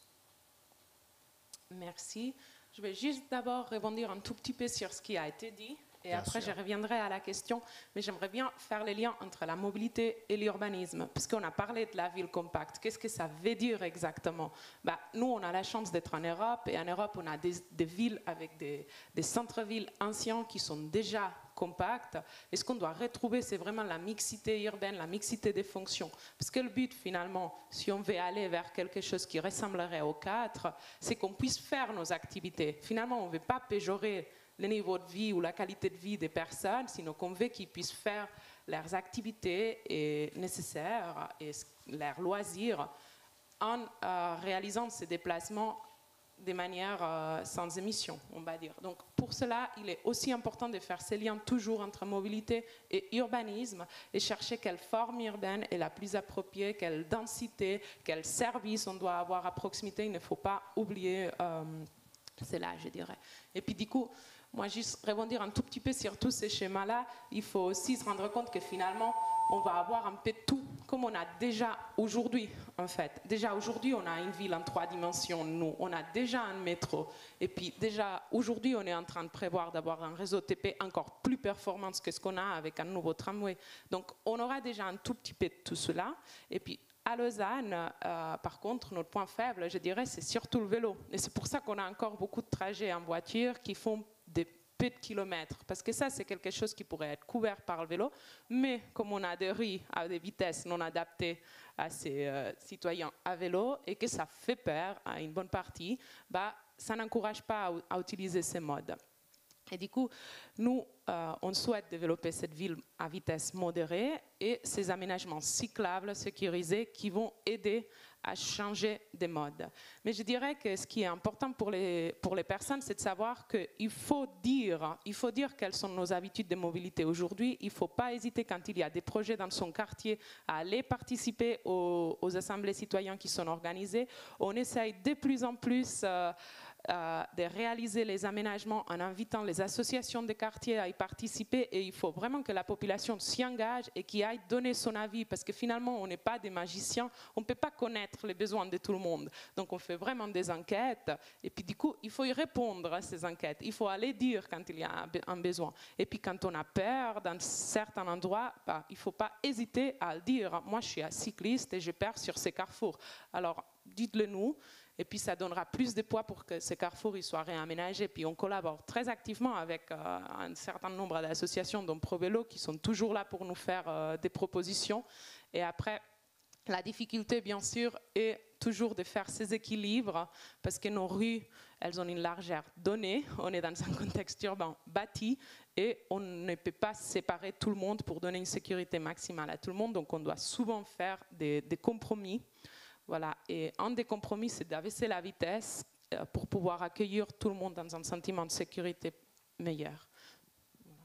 Merci. Je vais juste d'abord rebondir un tout petit peu sur ce qui a été dit. Et Bien après, sûr. je reviendrai à la question, mais j'aimerais bien faire le lien entre la mobilité et l'urbanisme, puisqu'on a parlé de la ville compacte. Qu'est-ce que ça veut dire exactement? Bah, nous, on a la chance d'être en Europe, et en Europe, on a des, des villes avec des, des centres-villes anciens qui sont déjà compactes. Et ce qu'on doit retrouver, c'est vraiment la mixité urbaine, la mixité des fonctions. Parce que le but, finalement, si on veut aller vers quelque chose qui ressemblerait au cadre, c'est qu'on puisse faire nos activités. Finalement, on ne veut pas péjorer le niveau de vie ou la qualité de vie des personnes, sinon qu'on veut qu'ils puissent faire leurs activités et nécessaires et leurs loisirs en euh, réalisant ces déplacements de manière euh, sans émission, on va dire. Donc pour cela, il est aussi important de faire ces liens toujours entre mobilité et urbanisme et chercher quelle forme urbaine est la plus appropriée, quelle densité, quel service on doit avoir à proximité. Il ne faut pas oublier euh, cela, je dirais. Et puis du coup, moi, juste rebondir un tout petit peu sur tous ces schémas-là, il faut aussi se rendre compte que finalement, on va avoir un peu de tout, comme on a déjà aujourd'hui, en fait. Déjà aujourd'hui, on a une ville en trois dimensions, nous. On a déjà un métro. Et puis déjà aujourd'hui, on est en train de prévoir d'avoir un réseau T P encore plus performant que ce qu'on a avec un nouveau tramway. Donc, on aura déjà un tout petit peu de tout cela. Et puis, à Lausanne, euh, par contre, notre point faible, je dirais, c'est surtout le vélo. Et c'est pour ça qu'on a encore beaucoup de trajets en voiture qui font des peu de kilomètres, parce que ça, c'est quelque chose qui pourrait être couvert par le vélo, mais comme on a des rues à des vitesses non adaptées à ces euh, citoyens à vélo, et que ça fait peur à une bonne partie, bah, ça n'encourage pas à, à utiliser ces modes. Et du coup, nous, euh, on souhaite développer cette ville à vitesse modérée et ces aménagements cyclables, sécurisés, qui vont aider à changer des modes. Mais je dirais que ce qui est important pour les, pour les personnes, c'est de savoir qu'il faut dire, il faut dire quelles sont nos habitudes de mobilité aujourd'hui. Il ne faut pas hésiter quand il y a des projets dans son quartier à aller participer aux, aux assemblées citoyennes qui sont organisées. On essaye de plus en plus euh, Euh, de réaliser les aménagements en invitant les associations de quartier à y participer, et il faut vraiment que la population s'y engage et qu'il aille donner son avis, parce que finalement on n'est pas des magiciens, on ne peut pas connaître les besoins de tout le monde, donc on fait vraiment des enquêtes et puis du coup il faut y répondre à ces enquêtes, il faut aller dire quand il y a un besoin, et puis quand on a peur dans certains endroits, bah, il ne faut pas hésiter à le dire. Moi je suis un cycliste et j'ai peur sur ces carrefours, alors dites-le nous. Et puis ça donnera plus de poids pour que ces carrefours ils soient réaménagés. Puis on collabore très activement avec euh, un certain nombre d'associations, dont ProVélo, qui sont toujours là pour nous faire euh, des propositions. Et après, la difficulté, bien sûr, est toujours de faire ces équilibres, parce que nos rues, elles ont une largeur donnée. On est dans un contexte urbain bâti et on ne peut pas séparer tout le monde pour donner une sécurité maximale à tout le monde. Donc on doit souvent faire des, des compromis. Voilà. Et un des compromis, c'est d'abaisser la vitesse pour pouvoir accueillir tout le monde dans un sentiment de sécurité meilleur. Voilà.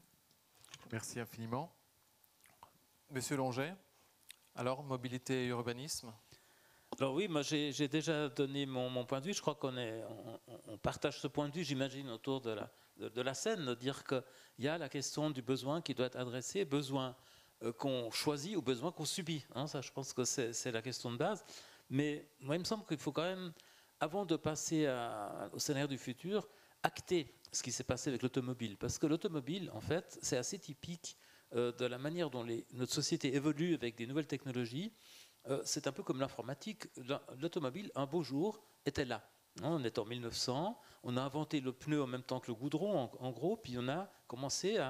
Merci infiniment. Monsieur Longet, alors, mobilité et urbanisme? Alors oui, moi j'ai déjà donné mon, mon point de vue. Je crois qu'on est, on, on partage ce point de vue, j'imagine, autour de la, de, de la scène, de dire qu'il y a la question du besoin qui doit être adressé, besoin euh, qu'on choisit ou besoin qu'on subit. Hein, ça, je pense que c'est la question de base. Mais moi, il me semble qu'il faut quand même, avant de passer à, au scénario du futur, acter ce qui s'est passé avec l'automobile. Parce que l'automobile, en fait, c'est assez typique euh, de la manière dont les, notre société évolue avec des nouvelles technologies. Euh, c'est un peu comme l'informatique. L'automobile, un beau jour, était là. On est en mille neuf cents, on a inventé le pneu en même temps que le goudron, en, en gros, puis on a commencé à,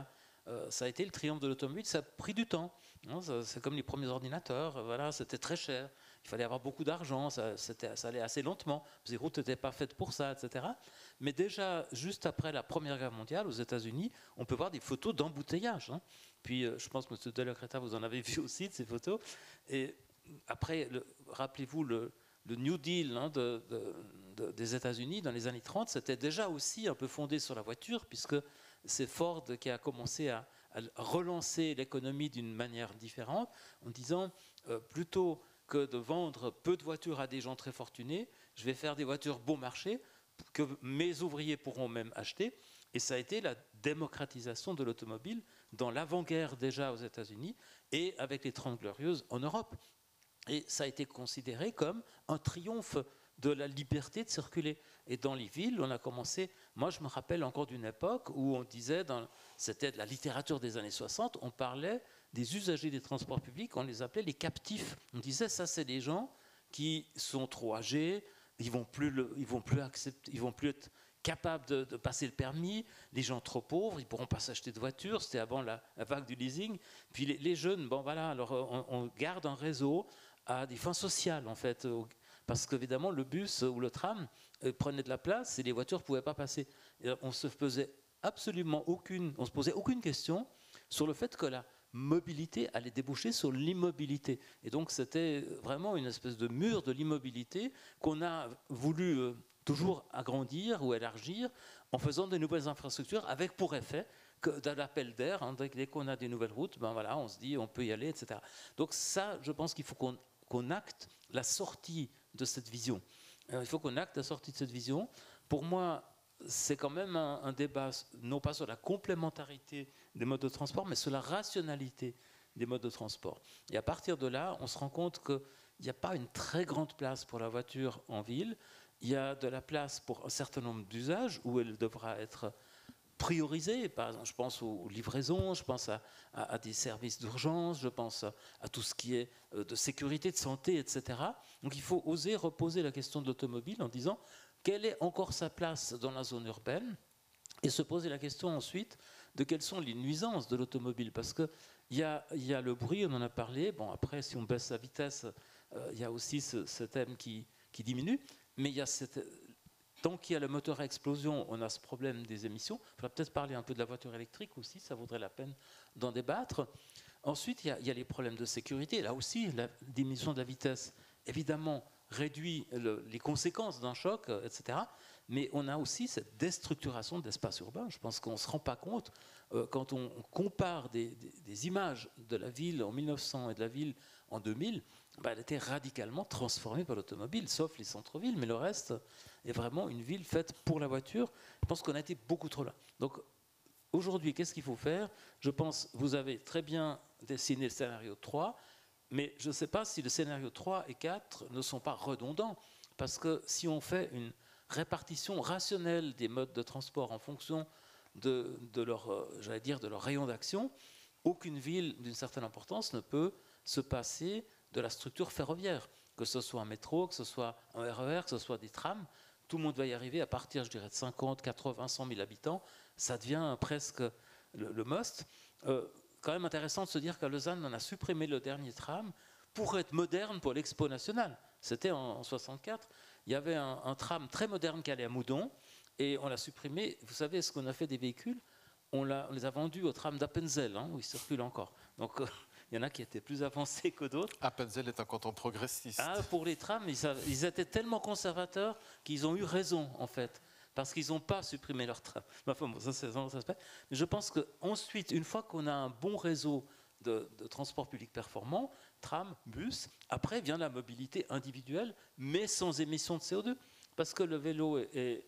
euh, ça a été le triomphe de l'automobile. Ça a pris du temps. Hein, c'est comme les premiers ordinateurs. Voilà, c'était très cher. Il fallait avoir beaucoup d'argent. Ça, ça allait assez lentement. Les routes n'étaient pas faites pour ça, et cetera. Mais déjà, juste après la Première Guerre mondiale, aux États-Unis, on peut voir des photos d'embouteillage. Hein. Puis, euh, je pense que M. Dell'Ocrita, vous en avez vu aussi de ces photos. Et après, rappelez-vous, le, le New Deal hein, de, de, de, des États-Unis dans les années trente, c'était déjà aussi un peu fondé sur la voiture, puisque c'est Ford qui a commencé à, à relancer l'économie d'une manière différente, en disant euh, plutôt que de vendre peu de voitures à des gens très fortunés, je vais faire des voitures bon marché que mes ouvriers pourront même acheter. Et ça a été la démocratisation de l'automobile dans l'avant-guerre déjà aux États-Unis et avec les Trente Glorieuses en Europe. Et ça a été considéré comme un triomphe de la liberté de circuler. Et dans les villes, on a commencé... Moi, je me rappelle encore d'une époque où on disait, dans, c'était de la littérature des années soixante, on parlait des usagers des transports publics, on les appelait les captifs. On disait, ça, c'est des gens qui sont trop âgés, ils vont plus, le, ils vont plus accepter, ils vont plus être capables de, de passer le permis. Les gens trop pauvres, ils ne pourront pas s'acheter de voiture. C'était avant la, la vague du leasing. Puis les, les jeunes, bon voilà, alors on, on garde un réseau à des fins sociales en fait, parce qu'évidemment le bus ou le tram prenait de la place et les voitures ne pouvaient pas passer. Et on se faisait absolument aucune, on se posait aucune question sur le fait que la mobilité allait déboucher sur l'immobilité. Et donc c'était vraiment une espèce de mur de l'immobilité qu'on a voulu euh, toujours agrandir ou élargir en faisant de nouvelles infrastructures avec pour effet que dans l'appel d'air, hein, dès qu'on a des nouvelles routes, ben voilà, on se dit on peut y aller, et cetera. Donc ça, je pense qu'il faut qu'on qu'on acte la sortie de cette vision. Alors, il faut qu'on acte la sortie de cette vision. Pour moi, c'est quand même un, un débat, non pas sur la complémentarité des modes de transport, mais sur la rationalité des modes de transport. Et à partir de là, on se rend compte qu'il n'y a pas une très grande place pour la voiture en ville. Il y a de la place pour un certain nombre d'usages où elle devra être priorisée. Par exemple, je pense aux livraisons, je pense à, à, à des services d'urgence, je pense à, à tout ce qui est de sécurité, de santé, et cetera. Donc il faut oser reposer la question de l'automobile en disant quelle est encore sa place dans la zone urbaine et se poser la question ensuite de quelles sont les nuisances de l'automobile. Parce qu'il y a, y a le bruit, on en a parlé. Bon, après, si on baisse la vitesse, euh, il y a aussi ce, ce thème qui, qui diminue. Mais il y a cette... Tant qu'il y a le moteur à explosion, on a ce problème des émissions. Il faudra peut-être parler un peu de la voiture électrique aussi, ça vaudrait la peine d'en débattre. Ensuite, il y a, il y a les problèmes de sécurité. Là aussi, la diminution de la vitesse, évidemment, réduit le, les conséquences d'un choc, et cetera. Mais on a aussi cette déstructuration de l'espace urbain. Je pense qu'on ne se rend pas compte, euh, quand on compare des, des, des images de la ville en mille neuf cents et de la ville en deux mille, bah, elle était radicalement transformée par l'automobile, sauf les centres-villes, mais le reste est vraiment une ville faite pour la voiture. Je pense qu'on a été beaucoup trop là. Donc aujourd'hui, qu'est-ce qu'il faut faire? Je pense que vous avez très bien dessiné le scénario trois, mais je ne sais pas si le scénario trois et quatre ne sont pas redondants, parce que si on fait une répartition rationnelle des modes de transport en fonction de, de leur, j'allais dire, de leur rayon d'action, aucune ville d'une certaine importance ne peut se passer de la structure ferroviaire, que ce soit un métro, que ce soit un R E R, que ce soit des trams. Tout le monde va y arriver à partir, je dirais, de cinquante, quatre-vingts, cent mille habitants. Ça devient presque le, le must. Euh, quand même intéressant de se dire qu'à Lausanne, on a supprimé le dernier tram pour être moderne pour l'Expo nationale. C'était en, en soixante-quatre. Il y avait un, un tram très moderne qui allait à Moudon et on l'a supprimé. Vous savez ce qu'on a fait des véhicules? on, on les a vendus au tram d'Appenzell, hein, où ils circulent encore. Donc euh, il y en a qui étaient plus avancés que d'autres. Appenzell est un canton progressiste. Ah, pour les trams, ils, ils étaient tellement conservateurs qu'ils ont eu raison, en fait, parce qu'ils n'ont pas supprimé leur tram. Enfin, bon, ça, c'est un autre aspect. Mais je pense qu'ensuite, une fois qu'on a un bon réseau de, de transport public performant, tram, bus, après vient la mobilité individuelle, mais sans émission de C O deux. Parce que le vélo et, et,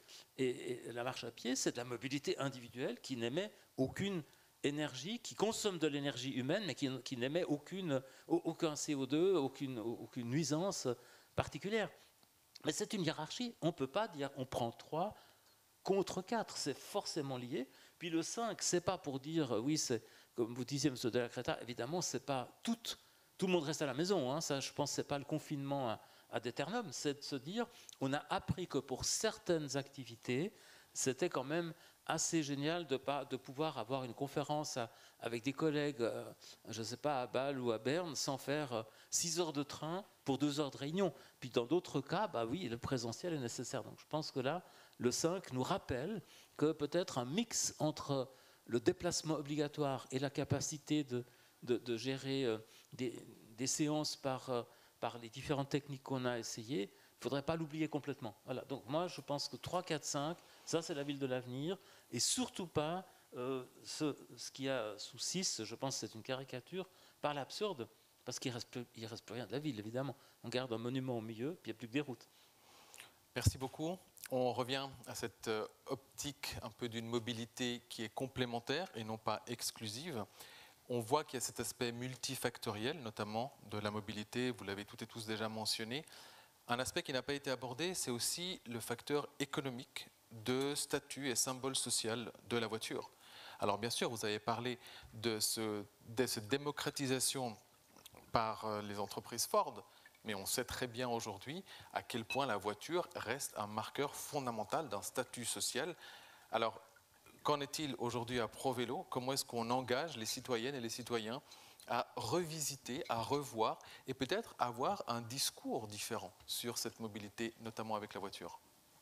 et la marche à pied, c'est de la mobilité individuelle qui n'émet aucune énergie, qui consomme de l'énergie humaine, mais qui, qui n'émet aucune, aucun C O deux, aucune, aucune nuisance particulière. Mais c'est une hiérarchie. On ne peut pas dire on prend trois contre quatre. C'est forcément lié. Puis le cinq, ce n'est pas pour dire, oui, c'est, comme vous disiez, M. Dell'Ocrita, évidemment, c'est pas tout, tout le monde reste à la maison. Hein, ça, je pense que ce n'est pas le confinement à, à Déternum. C'est de se dire, on a appris que pour certaines activités, c'était quand même assez génial de, pas, de pouvoir avoir une conférence à, avec des collègues, euh, je ne sais pas, à Bâle ou à Berne, sans faire six heures de train pour deux heures de réunion. Puis dans d'autres cas, bah oui, le présentiel est nécessaire. Donc je pense que là, le cinq nous rappelle que peut-être un mix entre le déplacement obligatoire et la capacité de, de, de gérer euh, des, des séances par, euh, par les différentes techniques qu'on a essayées, il ne faudrait pas l'oublier complètement. Voilà. Donc moi, je pense que trois, quatre, cinq, ça c'est la ville de l'avenir, et surtout pas euh, ce, ce qu'il y a sous six, je pense que c'est une caricature, par l'absurde, parce qu'il ne reste, reste plus rien de la ville, évidemment. On garde un monument au milieu, puis il n'y a plus que des routes. Merci beaucoup. On revient à cette optique un peu d'une mobilité qui est complémentaire et non pas exclusive. On voit qu'il y a cet aspect multifactoriel, notamment de la mobilité, vous l'avez toutes et tous déjà mentionné. Un aspect qui n'a pas été abordé, c'est aussi le facteur économique de statut et symbole social de la voiture. Alors bien sûr, vous avez parlé de, ce, de cette démocratisation par les entreprises Ford, mais on sait très bien aujourd'hui à quel point la voiture reste un marqueur fondamental d'un statut social. Alors, qu'en est-il aujourd'hui à ProVélo? Comment est-ce qu'on engage les citoyennes et les citoyens à revisiter, à revoir et peut-être avoir un discours différent sur cette mobilité, notamment avec la voiture?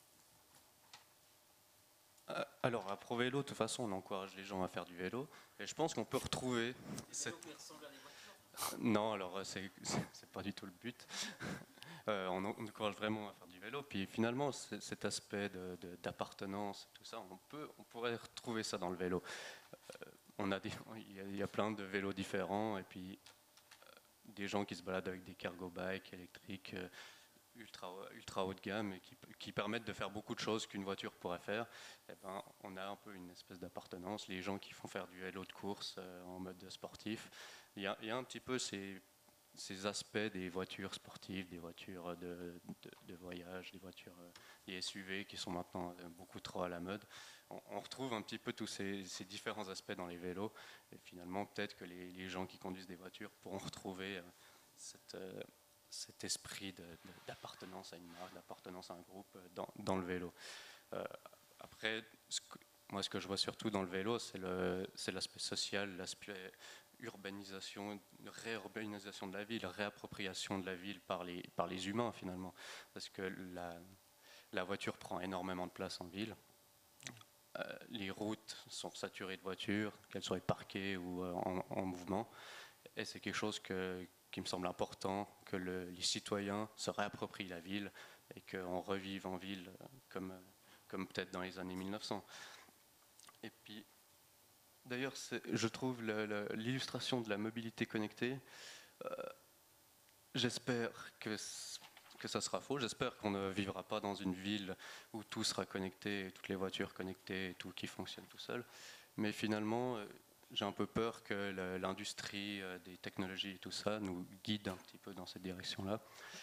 Alors, à ProVélo, de toute façon, on encourage les gens à faire du vélo. Et je pense qu'on peut retrouver... Cette... Non, alors c'est pas du tout le but. Euh, on, on encourage vraiment à faire du vélo. Puis finalement, cet aspect d'appartenance, tout ça, on, peut, on pourrait retrouver ça dans le vélo. Euh, on a des, il, y a, il y a plein de vélos différents et puis euh, des gens qui se baladent avec des cargo bikes électriques euh, ultra, ultra haut de gamme et qui, qui permettent de faire beaucoup de choses qu'une voiture pourrait faire. Et ben, on a un peu une espèce d'appartenance. Les gens qui font faire du vélo de course euh, en mode sportif. Il y a, il y a un petit peu ces, ces aspects des voitures sportives, des voitures de, de, de voyage, des voitures, des S U V qui sont maintenant beaucoup trop à la mode. On, on retrouve un petit peu tous ces, ces différents aspects dans les vélos. Et finalement, peut-être que les, les gens qui conduisent des voitures pourront retrouver cette, cet esprit d'appartenance à une marque, d'appartenance à un groupe dans, dans le vélo. Euh, après, ce que, moi, ce que je vois surtout dans le vélo, c'est l'aspect social, l'aspect urbanisation, réurbanisation de la ville, réappropriation de la ville par les, par les humains finalement, parce que la, la voiture prend énormément de place en ville. Euh, les routes sont saturées de voitures, qu'elles soient parquées ou euh, en, en mouvement, et c'est quelque chose que, qui me semble important, que le, les citoyens se réapproprient la ville et qu'on revive en ville comme, comme peut-être dans les années mille neuf cents. Et puis d'ailleurs, je trouve l'illustration de la mobilité connectée, euh, j'espère que, que ça sera faux, j'espère qu'on ne vivra pas dans une ville où tout sera connecté, toutes les voitures connectées, et tout qui fonctionne tout seul. Mais finalement, j'ai un peu peur que l'industrie des technologies et tout ça nous guide un petit peu dans cette direction-là.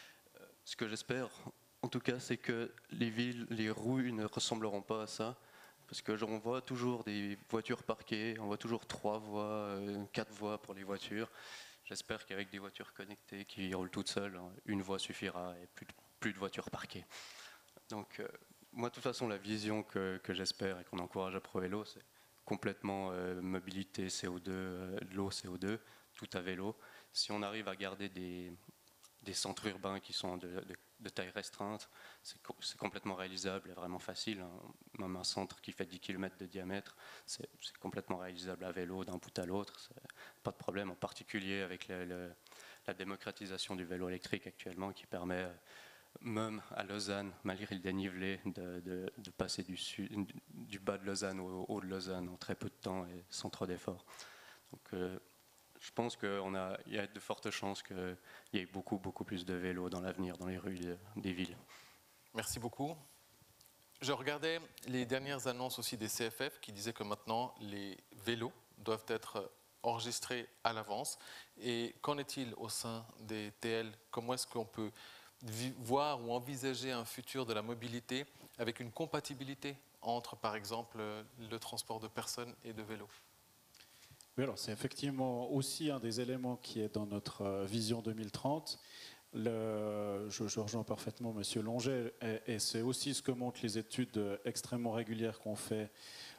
Ce que j'espère, en tout cas, c'est que les villes, les rues ne ressembleront pas à ça. Parce qu'on voit toujours des voitures parquées, on voit toujours trois voies, euh, quatre voies pour les voitures. J'espère qu'avec des voitures connectées qui roulent toutes seules, une voie suffira et plus de, plus de voitures parquées. Donc, euh, moi, de toute façon, la vision que, que j'espère et qu'on encourage à ProVélo, c'est complètement euh, mobilité C O deux, euh, de l'eau C O deux, tout à vélo. Si on arrive à garder des, des centres urbains qui sont de, de de taille restreinte, c'est complètement réalisable et vraiment facile. Même un centre qui fait dix kilomètres de diamètre, c'est complètement réalisable à vélo d'un bout à l'autre, pas de problème, en particulier avec le, le, la démocratisation du vélo électrique actuellement qui permet, même à Lausanne, malgré le dénivelé, de, de, de passer du, sud, du bas de Lausanne au haut de Lausanne en très peu de temps et sans trop d'efforts. Donc, euh, je pense qu'il y a de fortes chances qu'il y ait beaucoup, beaucoup plus de vélos dans l'avenir, dans les rues de, des villes. Merci beaucoup. Je regardais les dernières annonces aussi des C F F qui disaient que maintenant les vélos doivent être enregistrés à l'avance. Et qu'en est-il au sein des T L? Comment est-ce qu'on peut voir ou envisager un futur de la mobilité avec une compatibilité entre, par exemple, le transport de personnes et de vélos? Oui, alors c'est effectivement aussi un des éléments qui est dans notre vision deux mille trente. Le, je, je rejoins parfaitement M. Longet, et, et c'est aussi ce que montrent les études extrêmement régulières qu'on fait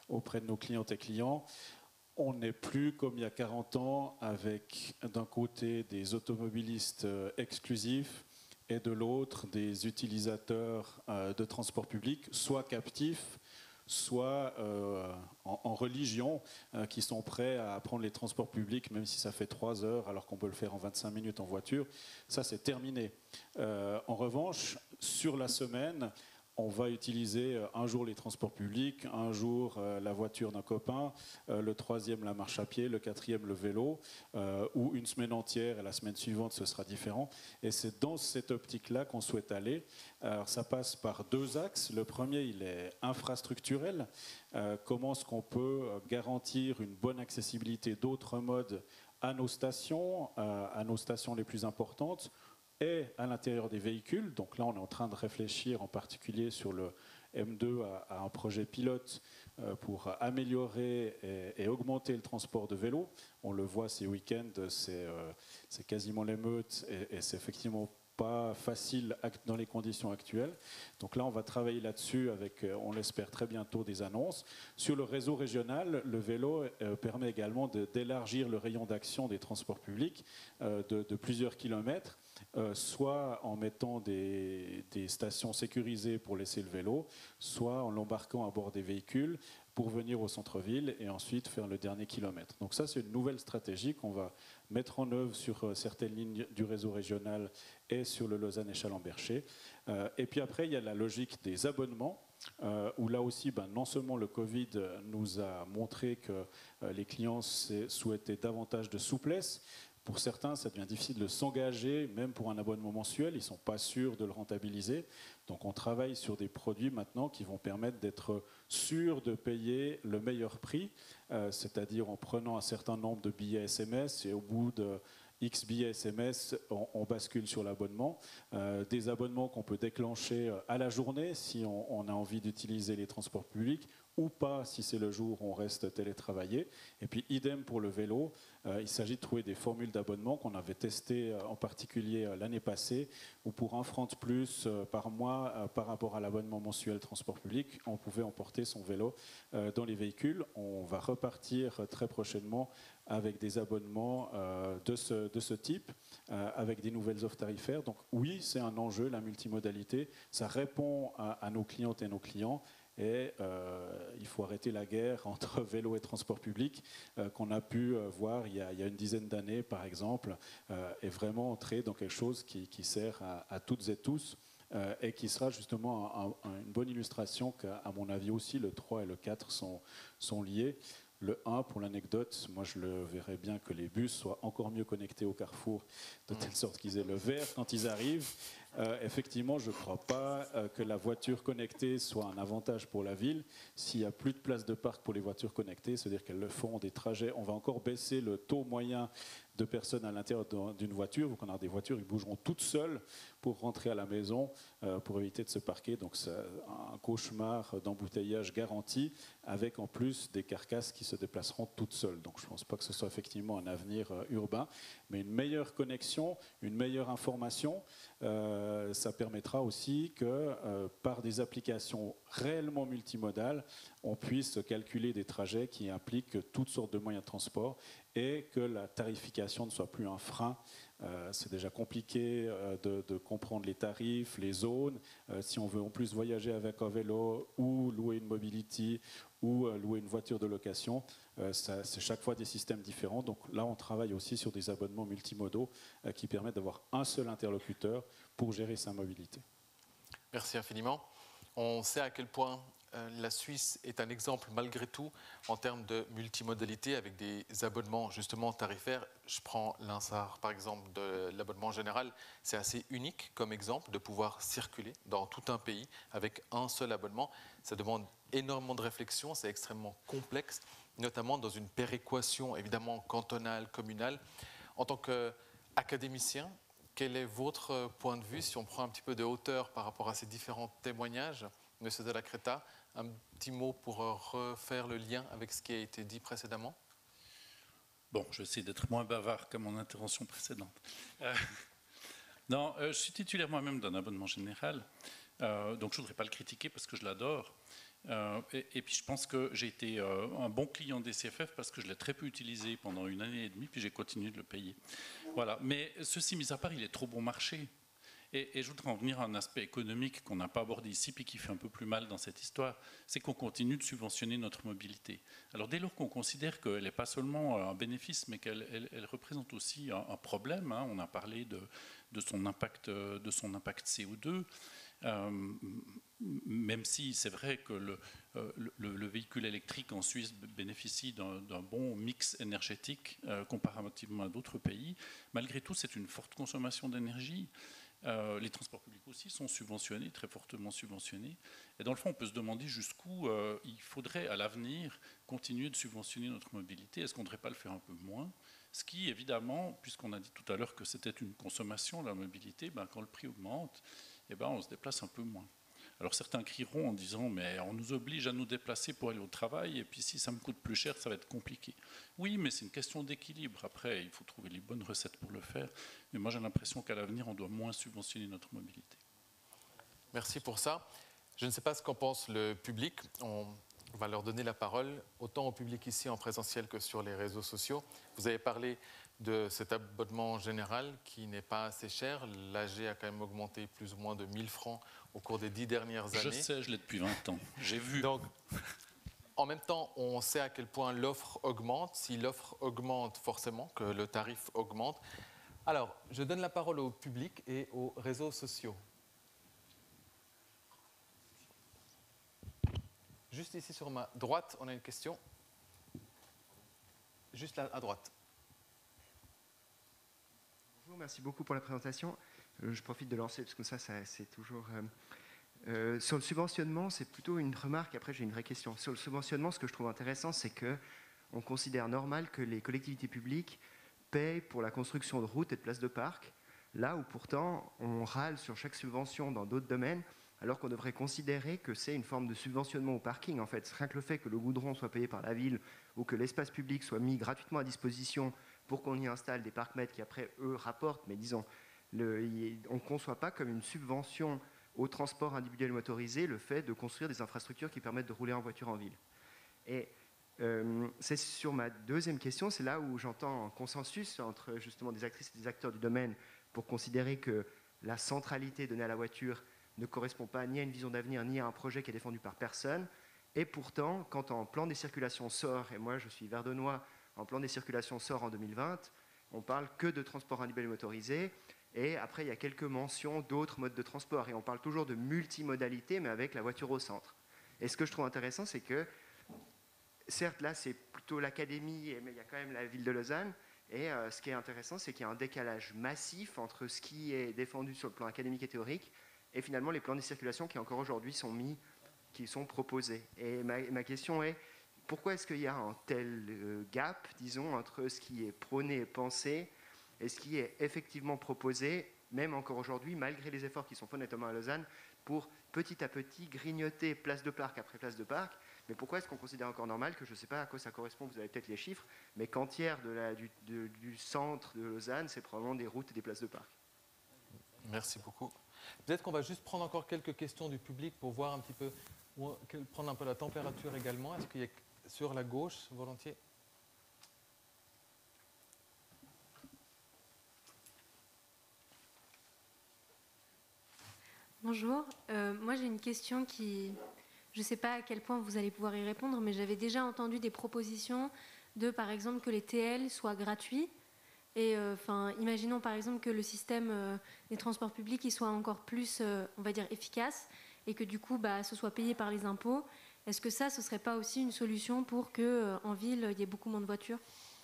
auprès de nos clientes et clients. On n'est plus comme il y a quarante ans avec d'un côté des automobilistes exclusifs et de l'autre des utilisateurs de transport public, soit captifs, soit euh, en, en religion, euh, qui sont prêts à prendre les transports publics, même si ça fait trois heures, alors qu'on peut le faire en vingt-cinq minutes en voiture. Ça, c'est terminé. Euh, en revanche, sur la semaine, on va utiliser un jour les transports publics, un jour euh, la voiture d'un copain, euh, le troisième la marche à pied, le quatrième le vélo, euh, ou une semaine entière et la semaine suivante ce sera différent. Et c'est dans cette optique-là qu'on souhaite aller. Alors ça passe par deux axes. Le premier, il est infrastructurel. Euh, comment est-ce qu'on peut garantir une bonne accessibilité d'autres modes à nos stations, euh, à nos stations les plus importantes, et à l'intérieur des véhicules. Donc là, on est en train de réfléchir en particulier sur le M deux à, à un projet pilote euh, pour améliorer et, et augmenter le transport de vélos. On le voit ces week-ends, c'est euh, c'est quasiment l'émeute et, et c'est effectivement pas facile dans les conditions actuelles. Donc là, on va travailler là-dessus avec, on l'espère très bientôt, des annonces. Sur le réseau régional, le vélo euh, permet également de, d'élargir le rayon d'action des transports publics euh, de, de plusieurs kilomètres. Euh, soit en mettant des, des stations sécurisées pour laisser le vélo, soit en l'embarquant à bord des véhicules pour venir au centre-ville et ensuite faire le dernier kilomètre. Donc ça, c'est une nouvelle stratégie qu'on va mettre en œuvre sur certaines lignes du réseau régional et sur le Lausanne-Échallens-Bercher. Euh, et puis après, il y a la logique des abonnements, euh, où là aussi, ben, non seulement le Covid nous a montré que euh, les clients souhaitaient davantage de souplesse. Pour certains, ça devient difficile de s'engager, même pour un abonnement mensuel. Ils ne sont pas sûrs de le rentabiliser. Donc on travaille sur des produits maintenant qui vont permettre d'être sûrs de payer le meilleur prix, euh, c'est-à-dire en prenant un certain nombre de billets S M S et au bout de X billets S M S, on, on bascule sur l'abonnement. Euh, des abonnements qu'on peut déclencher à la journée si on, on a envie d'utiliser les transports publics, ou pas si c'est le jour où on reste télétravaillé. Et puis idem pour le vélo, euh, il s'agit de trouver des formules d'abonnement qu'on avait testées euh, en particulier euh, l'année passée, où pour un franc de plus euh, par mois euh, par rapport à l'abonnement mensuel transport public, on pouvait emporter son vélo euh, dans les véhicules. On va repartir euh, très prochainement avec des abonnements euh, de, ce, de ce type, euh, avec des nouvelles offres tarifaires. Donc oui, c'est un enjeu, la multimodalité. Ça répond à, à nos clientes et nos clients. Et euh, il faut arrêter la guerre entre vélo et transport public euh, qu'on a pu euh, voir il y, a, il y a une dizaine d'années, par exemple, euh, et vraiment entrer dans quelque chose qui, qui sert à, à toutes et tous euh, et qui sera justement un, un, une bonne illustration qu'à à mon avis aussi le trois et le quatre sont, sont liés. Le un, pour l'anecdote, moi je le verrais bien que les bus soient encore mieux connectés au carrefour, de telle sorte qu'ils aient le vert quand ils arrivent. Euh, effectivement, je ne crois pas euh, que la voiture connectée soit un avantage pour la ville. S'il n'y a plus de place de parc pour les voitures connectées, c'est-à-dire qu'elles le font des trajets, on va encore baisser le taux moyen de personnes à l'intérieur d'une voiture. Donc on a des voitures qui bougeront toutes seules pour rentrer à la maison, euh, pour éviter de se parquer. Donc c'est un cauchemar d'embouteillage garanti, avec en plus des carcasses qui se déplaceront toutes seules. Donc je ne pense pas que ce soit effectivement un avenir euh, urbain, mais une meilleure connexion, une meilleure information, euh, ça permettra aussi que euh, par des applications réellement multimodales, on puisse calculer des trajets qui impliquent toutes sortes de moyens de transport et que la tarification ne soit plus un frein. Euh, c'est déjà compliqué euh, de, de comprendre les tarifs, les zones. Euh, si on veut en plus voyager avec un vélo ou louer une mobility ou euh, louer une voiture de location, euh, ça, c'est chaque fois des systèmes différents. Donc là, on travaille aussi sur des abonnements multimodaux euh, qui permettent d'avoir un seul interlocuteur pour gérer sa mobilité. Merci infiniment. On sait à quel point la Suisse est un exemple malgré tout en termes de multimodalité avec des abonnements justement tarifaires. Je prends l'I N S A R par exemple de l'abonnement général. C'est assez unique comme exemple de pouvoir circuler dans tout un pays avec un seul abonnement. Ça demande énormément de réflexion, c'est extrêmement complexe, notamment dans une péréquation évidemment cantonale, communale. En tant qu'académicien, quel est votre point de vue si on prend un petit peu de hauteur par rapport à ces différents témoignages? Monsieur Della Creta, un petit mot pour refaire le lien avec ce qui a été dit précédemment. Bon, je vais essayer d'être moins bavard que mon intervention précédente. Euh, non, euh, je suis titulaire moi-même d'un abonnement général, euh, donc je ne voudrais pas le critiquer parce que je l'adore. Euh, et, et puis je pense que j'ai été euh, un bon client des C F F parce que je l'ai très peu utilisé pendant une année et demie, puis j'ai continué de le payer. Voilà. Mais ceci mis à part, il est trop bon marché. Et, et je voudrais en venir à un aspect économique qu'on n'a pas abordé ici, puis qui fait un peu plus mal dans cette histoire, c'est qu'on continue de subventionner notre mobilité. Alors dès lors qu'on considère qu'elle n'est pas seulement un bénéfice, mais qu'elle elle, elle représente aussi un, un problème, hein, on a parlé de, de, son impact, de son impact C O deux, euh, même si c'est vrai que le, le, le véhicule électrique en Suisse bénéficie d'un bon mix énergétique euh, comparativement à d'autres pays, malgré tout c'est une forte consommation d'énergie. Euh, les transports publics aussi sont subventionnés, très fortement subventionnés. Et dans le fond, on peut se demander jusqu'où euh, il faudrait à l'avenir continuer de subventionner notre mobilité. Est-ce qu'on ne devrait pas le faire un peu moins? Ce qui, évidemment, puisqu'on a dit tout à l'heure que c'était une consommation, la mobilité, ben, quand le prix augmente, eh ben, on se déplace un peu moins. Alors certains crieront en disant « mais on nous oblige à nous déplacer pour aller au travail, et puis si ça me coûte plus cher, ça va être compliqué ». Oui, mais c'est une question d'équilibre. Après, il faut trouver les bonnes recettes pour le faire. Mais moi, j'ai l'impression qu'à l'avenir, on doit moins subventionner notre mobilité. Merci pour ça. Je ne sais pas ce qu'en pense le public. On va leur donner la parole, autant au public ici en présentiel que sur les réseaux sociaux. Vous avez parlé de cet abonnement général qui n'est pas assez cher. L'A G a quand même augmenté plus ou moins de mille francs au cours des dix dernières années. Je sais, je l'ai depuis vingt ans. J'ai vu. Donc, en même temps, on sait à quel point l'offre augmente. Si l'offre augmente, forcément que le tarif augmente. Alors, je donne la parole au public et aux réseaux sociaux. Juste ici sur ma droite, on a une question. Juste là, à droite. Bonjour, merci beaucoup pour la présentation. Euh, je profite de lancer, parce que ça, ça c'est toujours... Euh, euh, sur le subventionnement, c'est plutôt une remarque. Après, j'ai une vraie question. Sur le subventionnement, ce que je trouve intéressant, c'est qu'on considère normal que les collectivités publiques payent pour la construction de routes et de places de parc, là où pourtant, on râle sur chaque subvention dans d'autres domaines, alors qu'on devrait considérer que c'est une forme de subventionnement au parking. En fait, rien que le fait que le goudron soit payé par la ville ou que l'espace public soit mis gratuitement à disposition pour qu'on y installe des parcs-mètres qui après, eux, rapportent, mais disons, le, on ne conçoit pas comme une subvention au transport individuel motorisé le fait de construire des infrastructures qui permettent de rouler en voiture en ville. Et euh, c'est sur ma deuxième question, c'est là où j'entends un consensus entre justement des actrices et des acteurs du domaine pour considérer que la centralité donnée à la voiture ne correspond pas ni à une vision d'avenir, ni à un projet qui est défendu par personne. Et pourtant, quand un plan des circulations sort, et moi je suis verdenois, un plan des circulations sort en deux mille vingt, on parle que de transport individuel motorisé, et après il y a quelques mentions d'autres modes de transport, et on parle toujours de multimodalité, mais avec la voiture au centre. Et ce que je trouve intéressant, c'est que, certes là c'est plutôt l'académie, mais il y a quand même la ville de Lausanne, et euh, ce qui est intéressant, c'est qu'il y a un décalage massif entre ce qui est défendu sur le plan académique et théorique, et finalement les plans de circulation qui encore aujourd'hui sont mis, qui sont proposés. Et ma, ma question est, pourquoi est-ce qu'il y a un tel euh, gap, disons, entre ce qui est prôné et pensé et ce qui est effectivement proposé, même encore aujourd'hui, malgré les efforts qui sont faits notamment à Lausanne, pour petit à petit grignoter place de parc après place de parc. Mais pourquoi est-ce qu'on considère encore normal que, je ne sais pas à quoi ça correspond, vous avez peut-être les chiffres, mais qu'en tiers de la, du, de, du centre de Lausanne, c'est probablement des routes et des places de parc. Merci beaucoup. Peut-être qu'on va juste prendre encore quelques questions du public pour voir un petit peu, prendre un peu la température également. Est-ce qu'il y a sur la gauche, volontiers? Bonjour, euh, moi j'ai une question qui, je ne sais pas à quel point vous allez pouvoir y répondre, mais j'avais déjà entendu des propositions de, par exemple, que les T L soient gratuits. Et enfin, euh, imaginons par exemple que le système euh, des transports publics il soit encore plus, euh, on va dire, efficace et que du coup, bah, ce soit payé par les impôts. Est-ce que ça, ce ne serait pas aussi une solution pour qu'en euh, ville, il y ait beaucoup moins de voitures?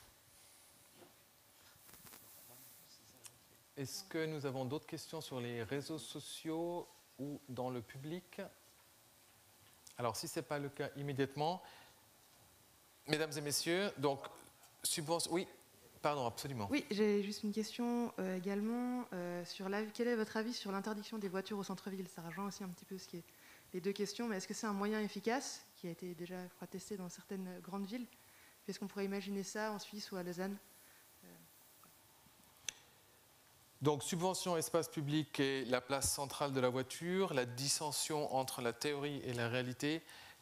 Est-ce que nous avons d'autres questions sur les réseaux sociaux ou dans le public? Alors, si ce n'est pas le cas immédiatement, mesdames et messieurs, donc, subvention... Oui. Pardon, absolument. Oui, j'ai juste une question euh, également euh, sur la, quel est votre avis sur l'interdiction des voitures au centre-ville? Ça rejoint aussi un petit peu ce qui est les deux questions, mais est-ce que c'est un moyen efficace qui a été déjà je crois, testé dans certaines grandes villes? Est-ce qu'on pourrait imaginer ça en Suisse ou à Lausanne? euh... Donc, subvention espace public et la place centrale de la voiture, la dissension entre la théorie et la réalité.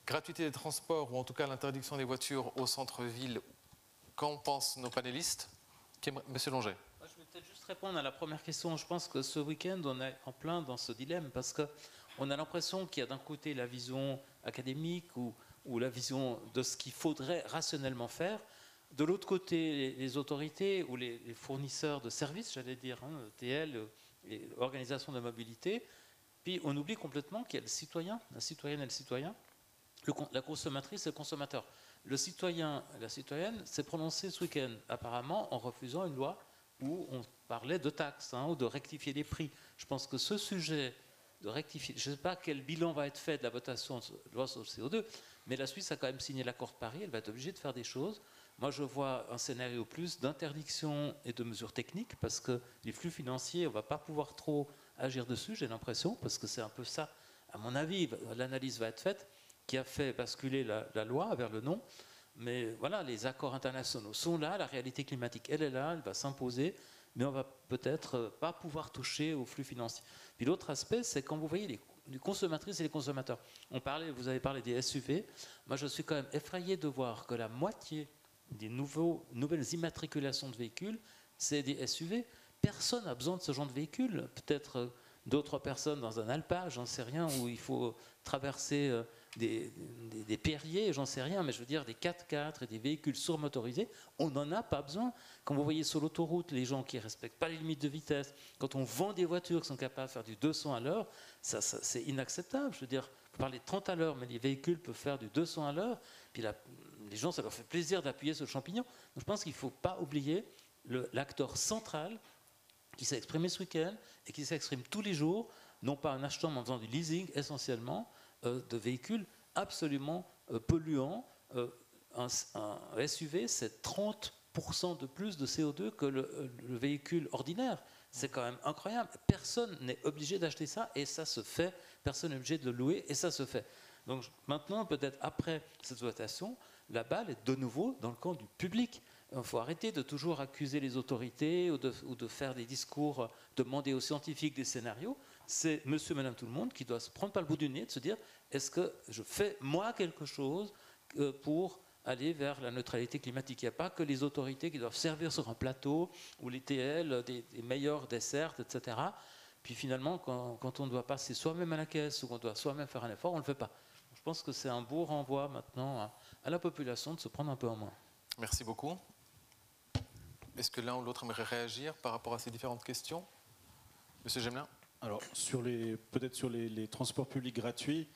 gratuité des transports, ou en tout cas l'interdiction des voitures au centre-ville, qu'en pensent nos panélistes? Monsieur Longet. Je vais peut-être juste répondre à la première question. Je pense que ce week-end, on est en plein dans ce dilemme, parce qu'on a l'impression qu'il y a d'un côté la vision académique ou, ou la vision de ce qu'il faudrait rationnellement faire. De l'autre côté, les, les autorités ou les, les fournisseurs de services, j'allais dire, hein, T L, et organisations de mobilité. Puis on oublie complètement qu'il y a le citoyen, la citoyenne et le citoyen, le, la consommatrice et le consommateur. Le citoyen et la citoyenne s'est prononcé ce week-end, apparemment en refusant une loi où on parlait de taxes, hein, ou de rectifier les prix. Je pense que ce sujet de rectifier, je ne sais pas quel bilan va être fait de la votation de la loi sur le C O deux, mais la Suisse a quand même signé l'accord de Paris, elle va être obligée de faire des choses. Moi, je vois un scénario plus d'interdiction et de mesures techniques, parce que les flux financiers, on ne va pas pouvoir trop agir dessus, j'ai l'impression, parce que c'est un peu ça, à mon avis, l'analyse va être faite, qui a fait basculer la, la loi vers le non. Mais voilà, les accords internationaux sont là, la réalité climatique, elle est là, elle va s'imposer, mais on ne va peut-être pas pouvoir toucher aux flux financiers. Puis l'autre aspect, c'est quand vous voyez les, les consommatrices et les consommateurs. On parlait, vous avez parlé des S U V. Moi, je suis quand même effrayé de voir que la moitié des nouveaux, nouvelles immatriculations de véhicules, c'est des S U V. Personne n'a besoin de ce genre de véhicule. Peut-être deux, trois personnes dans un alpage, j'en sais rien, où il faut traverser des, des, des Perriers, j'en sais rien, mais je veux dire des quatre-quatre et des véhicules surmotorisés, on n'en a pas besoin. Quand vous voyez sur l'autoroute les gens qui ne respectent pas les limites de vitesse, quand on vend des voitures qui sont capables de faire du deux cents à l'heure, ça, ça, c'est inacceptable. Je veux dire, vous parlez de trente à l'heure, mais les véhicules peuvent faire du deux cents à l'heure, puis la, les gens, ça leur fait plaisir d'appuyer sur le champignon. Donc je pense qu'il ne faut pas oublier l'acteur central qui s'est exprimé ce week-end et qui s'exprime tous les jours, non pas en achetant, mais en faisant du leasing essentiellement, euh, de véhicules absolument euh, polluants. Euh, un, un S U V, c'est trente pour cent de plus de C O deux que le, le véhicule ordinaire. C'est quand même incroyable. Personne n'est obligé d'acheter ça et ça se fait. Personne n'est obligé de le louer et ça se fait. Donc maintenant, peut-être après cette votation, la balle est de nouveau dans le camp du public. Il faut arrêter de toujours accuser les autorités ou de, ou de faire des discours, demander aux scientifiques des scénarios. C'est monsieur, madame, tout le monde qui doit se prendre par le bout du nez, de se dire, est-ce que je fais moi quelque chose pour aller vers la neutralité climatique? Il n'y a pas que les autorités qui doivent servir sur un plateau ou les T L, des, des meilleurs desserts, et cetera. Puis finalement, quand, quand on doit passer soi-même à la caisse ou qu'on doit soi-même faire un effort, on ne le fait pas. Je pense que c'est un beau renvoi maintenant à, à la population de se prendre un peu en main. Merci beaucoup. Est-ce que l'un ou l'autre aimerait réagir par rapport à ces différentes questions? Monsieur Gemelin? Alors, sur les, peut-être sur les, les transports publics gratuits,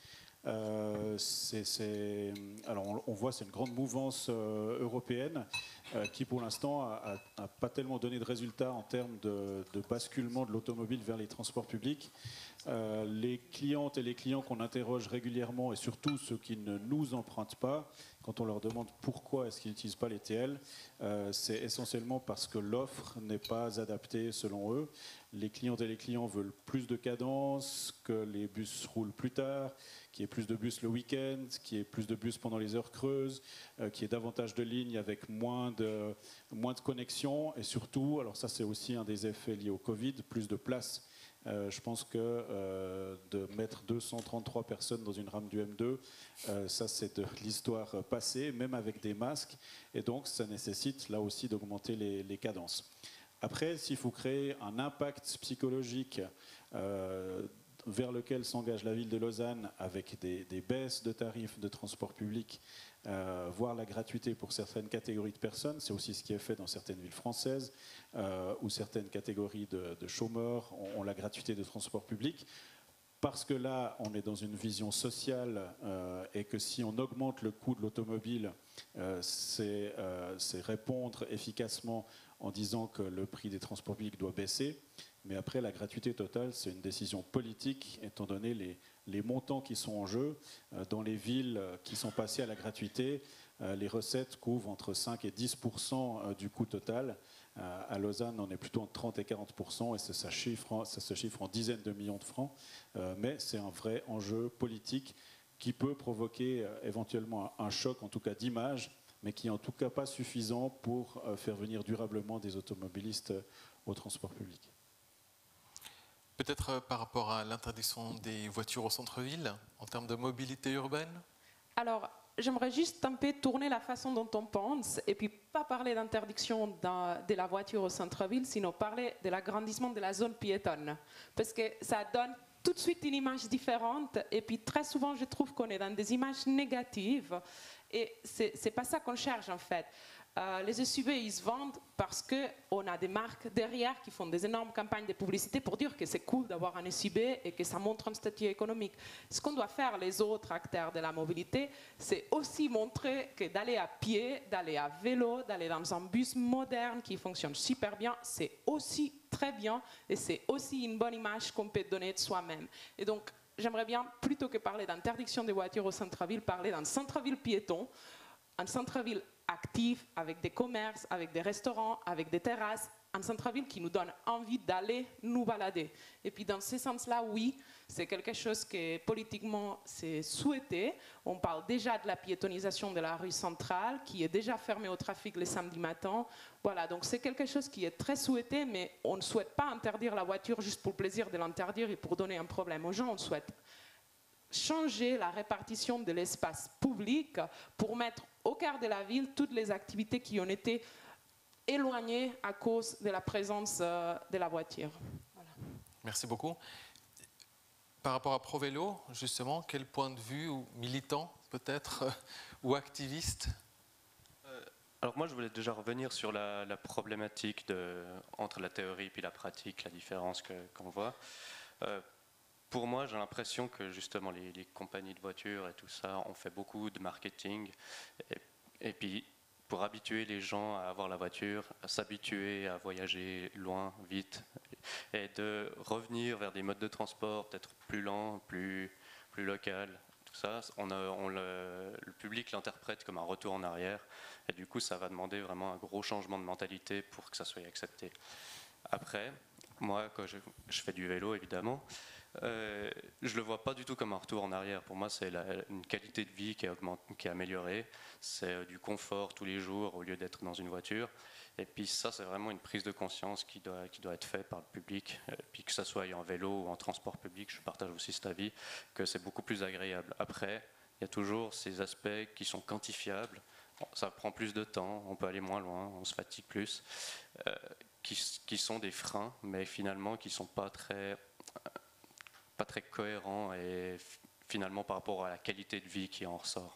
euh, c'est, c'est, alors on, on voit c'est une grande mouvance euh, européenne euh, qui pour l'instant n'a pas tellement donné de résultats en termes de, de basculement de l'automobile vers les transports publics. Euh, les clientes et les clients qu'on interroge régulièrement, et surtout ceux qui ne nous empruntent pas, quand on leur demande pourquoi est-ce qu'ils n'utilisent pas les T L, euh, c'est essentiellement parce que l'offre n'est pas adaptée selon eux. Les clientes et les clients veulent plus de cadence, que les bus roulent plus tard, qu'il y ait plus de bus le week-end, qu'il y ait plus de bus pendant les heures creuses, euh, qu'il y ait davantage de lignes avec moins de, moins de connexions, et surtout, alors ça c'est aussi un des effets liés au Covid, plus de place. Euh, je pense que euh, de mettre deux cent trente-trois personnes dans une rame du M deux, euh, ça c'est de l'histoire passée, même avec des masques, et donc ça nécessite là aussi d'augmenter les, les cadences. Après, s'il faut créer un impact psychologique euh, vers lequel s'engage la ville de Lausanne avec des, des baisses de tarifs de transport public, euh, voire la gratuité pour certaines catégories de personnes, c'est aussi ce qui est fait dans certaines villes françaises, euh, où certaines catégories de, de chômeurs ont, ont la gratuité de transport public. Parce que là, on est dans une vision sociale euh, et que si on augmente le coût de l'automobile, euh, c'est, euh, c'est répondre efficacement en disant que le prix des transports publics doit baisser. Mais après, la gratuité totale, c'est une décision politique, étant donné les, les montants qui sont en jeu. Euh, dans les villes qui sont passées à la gratuité, euh, les recettes couvrent entre cinq et dix pour cent du coût total. Euh, à Lausanne, on est plutôt entre trente et quarante pour cent, et ça, ça, chiffre, ça se chiffre en dizaines de millions de francs. Euh, mais c'est un vrai enjeu politique qui peut provoquer euh, éventuellement un, un choc, en tout cas d'image, mais qui est en tout cas pas suffisant pour euh, faire venir durablement des automobilistes euh, au transport public. Peut-être par rapport à l'interdiction des voitures au centre-ville, en termes de mobilité urbaine? Alors, j'aimerais juste un peu tourner la façon dont on pense et puis pas parler d'interdiction de la voiture au centre-ville, sinon parler de l'agrandissement de la zone piétonne. Parce que ça donne tout de suite une image différente et puis très souvent je trouve qu'on est dans des images négatives et c'est pas ça qu'on cherche en fait. Euh, les S U V, ils se vendent parce qu'on a des marques derrière qui font des énormes campagnes de publicité pour dire que c'est cool d'avoir un S U V et que ça montre un statut économique. Ce qu'on doit faire, les autres acteurs de la mobilité, c'est aussi montrer que d'aller à pied, d'aller à vélo, d'aller dans un bus moderne qui fonctionne super bien, c'est aussi très bien et c'est aussi une bonne image qu'on peut donner de soi-même. Et donc, j'aimerais bien, plutôt que parler d'interdiction des voitures au centre-ville, parler d'un centre-ville piéton, un centre-ville actif, avec des commerces, avec des restaurants, avec des terrasses, un centre-ville qui nous donne envie d'aller nous balader. Et puis dans ce sens-là, oui, c'est quelque chose que politiquement c'est souhaité. On parle déjà de la piétonisation de la rue centrale, qui est déjà fermée au trafic les samedis matins. Voilà, donc c'est quelque chose qui est très souhaité, mais on ne souhaite pas interdire la voiture juste pour le plaisir de l'interdire et pour donner un problème aux gens. On souhaite changer la répartition de l'espace public pour mettre au cœur de la ville toutes les activités qui ont été éloignées à cause de la présence de la voiture. Voilà. Merci beaucoup. Par rapport à ProVélo, justement, quel point de vue, ou militant peut-être, ou activiste? Alors moi, je voulais déjà revenir sur la, la problématique de, entre la théorie et la pratique, la différence que, qu'on voit. Euh, Pour moi, j'ai l'impression que justement les, les compagnies de voitures et tout ça ont fait beaucoup de marketing et, et puis pour habituer les gens à avoir la voiture, à s'habituer à voyager loin, vite et de revenir vers des modes de transport peut-être plus lents, plus, plus local. Tout ça, on a, on le, le public l'interprète comme un retour en arrière et du coup ça va demander vraiment un gros changement de mentalité pour que ça soit accepté. Après, moi quand je, je fais du vélo évidemment, Euh, je ne le vois pas du tout comme un retour en arrière. Pour moi, c'est la, une qualité de vie qui est, augmentée, qui est améliorée. C'est du confort tous les jours au lieu d'être dans une voiture. Et puis ça, c'est vraiment une prise de conscience qui doit, qui doit être faite par le public. Et puis que ça soit en vélo ou en transport public, je partage aussi cet avis, que c'est beaucoup plus agréable. Après, il y a toujours ces aspects qui sont quantifiables. Bon, ça prend plus de temps, on peut aller moins loin, on se fatigue plus, euh, qui, qui sont des freins, mais finalement qui ne sont pas très... pas très cohérent et finalement par rapport à la qualité de vie qui en ressort.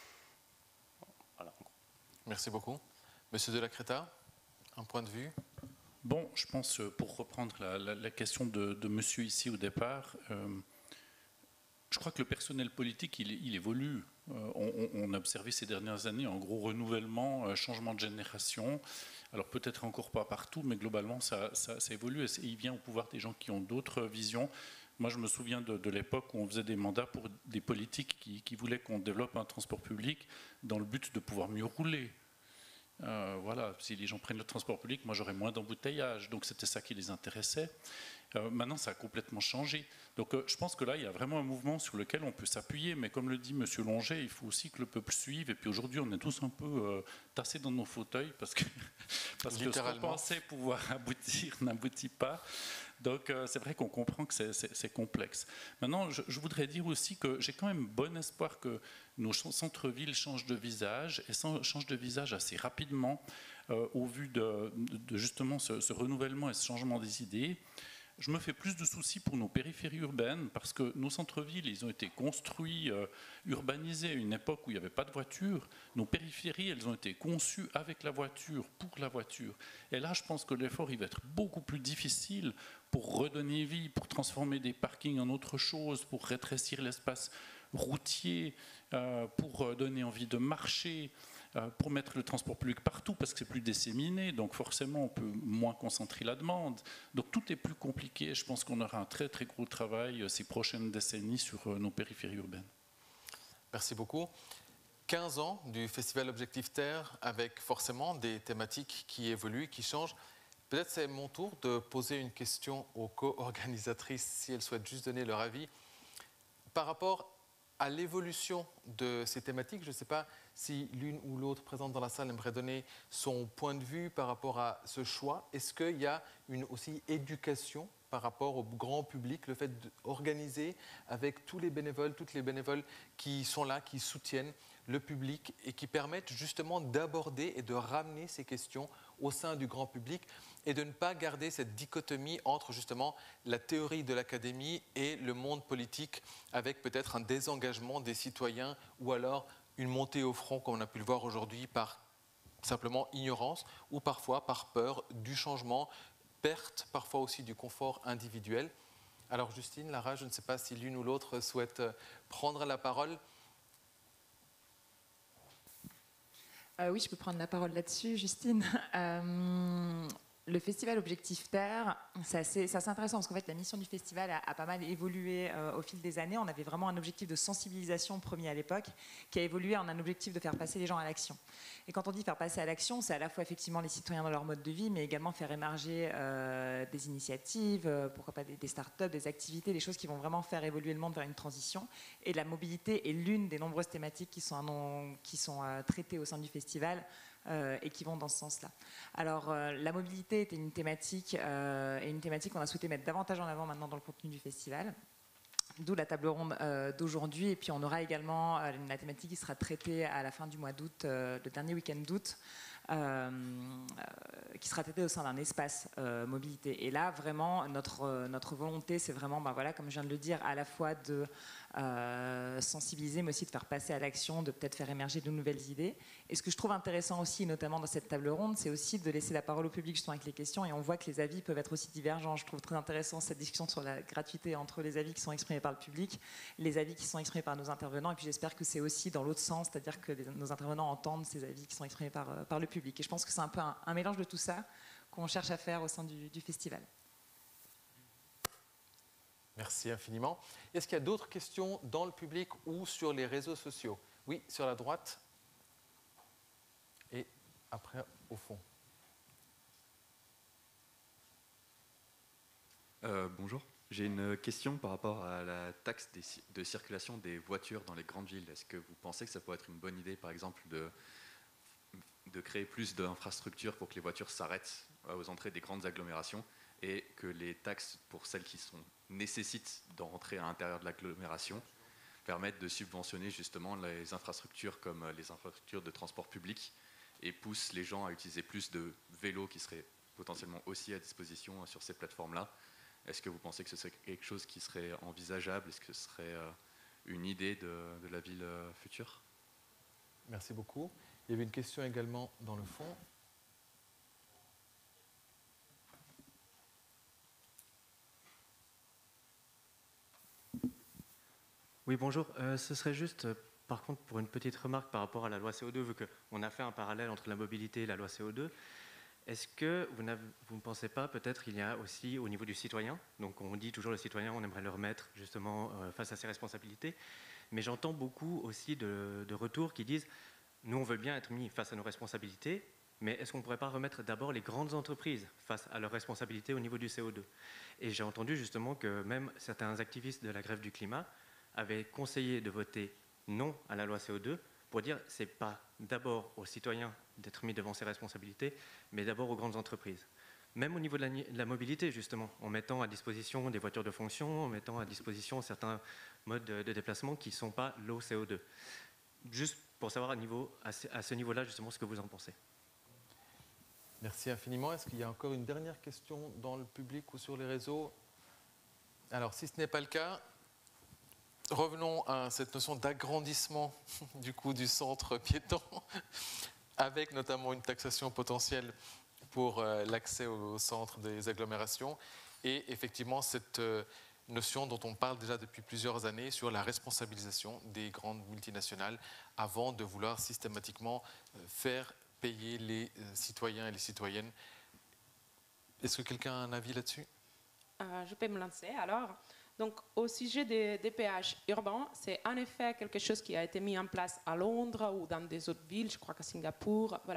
Voilà. Merci beaucoup. Monsieur de la Creta, un point de vue? Bon, je pense, pour reprendre la, la, la question de, de monsieur ici au départ, euh, je crois que le personnel politique, il, il évolue. Euh, on, on a observé ces dernières années un gros renouvellement, un changement de génération. Alors peut-être encore pas partout, mais globalement, ça, ça, ça évolue. Et il vient au pouvoir des gens qui ont d'autres visions. Moi, je me souviens de, de l'époque où on faisait des mandats pour des politiques qui, qui voulaient qu'on développe un transport public dans le but de pouvoir mieux rouler. Euh, voilà, si les gens prennent le transport public, moi j'aurais moins d'embouteillage. Donc c'était ça qui les intéressait. Euh, maintenant, ça a complètement changé. Donc euh, je pense que là, il y a vraiment un mouvement sur lequel on peut s'appuyer. Mais comme le dit M. Longet, il faut aussi que le peuple suive. Et puis aujourd'hui, on est tous un peu euh, tassés dans nos fauteuils parce que, parce que ce qu'on pensait pouvoir aboutir n'aboutit pas. Donc euh, c'est vrai qu'on comprend que c'est complexe. Maintenant, je, je voudrais dire aussi que j'ai quand même bon espoir que nos centres-villes changent de visage et changent de visage assez rapidement euh, au vu de, de justement ce, ce renouvellement et ce changement des idées. Je me fais plus de soucis pour nos périphéries urbaines parce que nos centres-villes, ils ont été construits, euh, urbanisés à une époque où il n'y avait pas de voiture. Nos périphéries, elles ont été conçues avec la voiture, pour la voiture. Et là, je pense que l'effort, il va être beaucoup plus difficile pour redonner vie, pour transformer des parkings en autre chose, pour rétrécir l'espace routier, euh, pour donner envie de marcher, euh, pour mettre le transport public partout parce que c'est plus disséminé, donc forcément on peut moins concentrer la demande. Donc tout est plus compliqué. Je pense qu'on aura un très très gros travail ces prochaines décennies sur nos périphéries urbaines. Merci beaucoup. quinze ans du Festival Objectif Terre avec forcément des thématiques qui évoluent, qui changent. Peut-être c'est mon tour de poser une question aux co-organisatrices si elles souhaitent juste donner leur avis. Par rapport à l'évolution de ces thématiques. Je ne sais pas si l'une ou l'autre présente dans la salle aimerait donner son point de vue par rapport à ce choix. Est-ce qu'il y a une aussi éducation par rapport au grand public, le fait d'organiser avec tous les bénévoles, toutes les bénévoles qui sont là, qui soutiennent le public et qui permettent justement d'aborder et de ramener ces questions au sein du grand public et de ne pas garder cette dichotomie entre justement la théorie de l'académie et le monde politique avec peut-être un désengagement des citoyens ou alors une montée au front comme on a pu le voir aujourd'hui par simplement ignorance ou parfois par peur du changement, perte parfois aussi du confort individuel. Alors Justine, Lara, je ne sais pas si l'une ou l'autre souhaite prendre la parole. Euh, oui, je peux prendre la parole là-dessus, Justine. Euh, le festival Objectif Terre, c'est assez, c'est assez intéressant parce qu'en fait, la mission du festival a, a pas mal évolué euh, au fil des années. On avait vraiment un objectif de sensibilisation premier à l'époque qui a évolué en un objectif de faire passer les gens à l'action. Et quand on dit faire passer à l'action, c'est à la fois effectivement les citoyens dans leur mode de vie, mais également faire émerger euh, des initiatives, euh, pourquoi pas des, des startups, des activités, des choses qui vont vraiment faire évoluer le monde vers une transition. Et la mobilité est l'une des nombreuses thématiques qui sont, un, qui sont euh, traitées au sein du festival. Euh, et qui vont dans ce sens-là. Alors, euh, la mobilité était une thématique, euh, et une thématique qu'on a souhaité mettre davantage en avant maintenant dans le contenu du festival, d'où la table ronde euh, d'aujourd'hui. Et puis, on aura également euh, la thématique qui sera traitée à la fin du mois d'août, euh, le dernier week-end d'août, euh, euh, qui sera traitée au sein d'un espace euh, mobilité. Et là, vraiment, notre, euh, notre volonté, c'est vraiment, ben voilà, comme je viens de le dire, à la fois de Euh, sensibiliser, mais aussi de faire passer à l'action, de peut-être faire émerger de nouvelles idées. Et ce que je trouve intéressant aussi, notamment dans cette table ronde, c'est aussi de laisser la parole au public justement avec les questions, et on voit que les avis peuvent être aussi divergents. Je trouve très intéressant cette discussion sur la gratuité entre les avis qui sont exprimés par le public, les avis qui sont exprimés par nos intervenants, et puis j'espère que c'est aussi dans l'autre sens, c'est-à-dire que les, nos intervenants entendent ces avis qui sont exprimés par, euh, par le public. Et je pense que c'est un peu un, un mélange de tout ça qu'on cherche à faire au sein du, du festival. Merci infiniment. Est-ce qu'il y a d'autres questions dans le public ou sur les réseaux sociaux? Oui, sur la droite. Et après, au fond. Euh, bonjour. J'ai une question par rapport à la taxe des, de circulation des voitures dans les grandes villes. Est-ce que vous pensez que ça pourrait être une bonne idée, par exemple, de, de créer plus d'infrastructures pour que les voitures s'arrêtent aux entrées des grandes agglomérations et que les taxes pour celles qui sont, nécessitent d'en rentrer à l'intérieur de l'agglomération permettent de subventionner justement les infrastructures comme les infrastructures de transport public et poussent les gens à utiliser plus de vélos qui seraient potentiellement aussi à disposition sur ces plateformes-là? Est-ce que vous pensez que ce serait quelque chose qui serait envisageable? Est-ce que ce serait une idée de, de la ville future? Merci beaucoup. Il y avait une question également dans le fond. Oui, bonjour. Euh, ce serait juste, euh, par contre, pour une petite remarque par rapport à la loi C O deux, vu qu'on a fait un parallèle entre la mobilité et la loi C O deux. Est-ce que vous, vous ne pensez pas, peut-être, il y a aussi au niveau du citoyen, donc on dit toujours le citoyen, on aimerait le remettre justement euh, face à ses responsabilités, mais j'entends beaucoup aussi de, de retours qui disent, nous on veut bien être mis face à nos responsabilités, mais est-ce qu'on ne pourrait pas remettre d'abord les grandes entreprises face à leurs responsabilités au niveau du C O deux? Et j'ai entendu justement que même certains activistes de la grève du climat avait conseillé de voter non à la loi C O deux pour dire que ce n'est pas d'abord aux citoyens d'être mis devant ses responsabilités, mais d'abord aux grandes entreprises. Même au niveau de la, de la mobilité, justement, en mettant à disposition des voitures de fonction, en mettant à disposition certains modes de, de déplacement qui ne sont pas low C O deux. Juste pour savoir à, niveau, à ce, à ce niveau-là, justement, ce que vous en pensez. Merci infiniment. Est-ce qu'il y a encore une dernière question dans le public ou sur les réseaux? Alors, si ce n'est pas le cas, revenons à cette notion d'agrandissement du coup du centre piéton, avec notamment une taxation potentielle pour euh, l'accès au centre des agglomérations, et effectivement cette euh, notion dont on parle déjà depuis plusieurs années sur la responsabilisation des grandes multinationales avant de vouloir systématiquement euh, faire payer les euh, citoyens et les citoyennes. Est-ce que quelqu'un a un avis là-dessus? euh, Je peux me lancer alors. Donc, au sujet des, des péages urbains, c'est en effet quelque chose qui a été mis en place à Londres ou dans des autres villes, je crois qu'à Singapour. Voilà.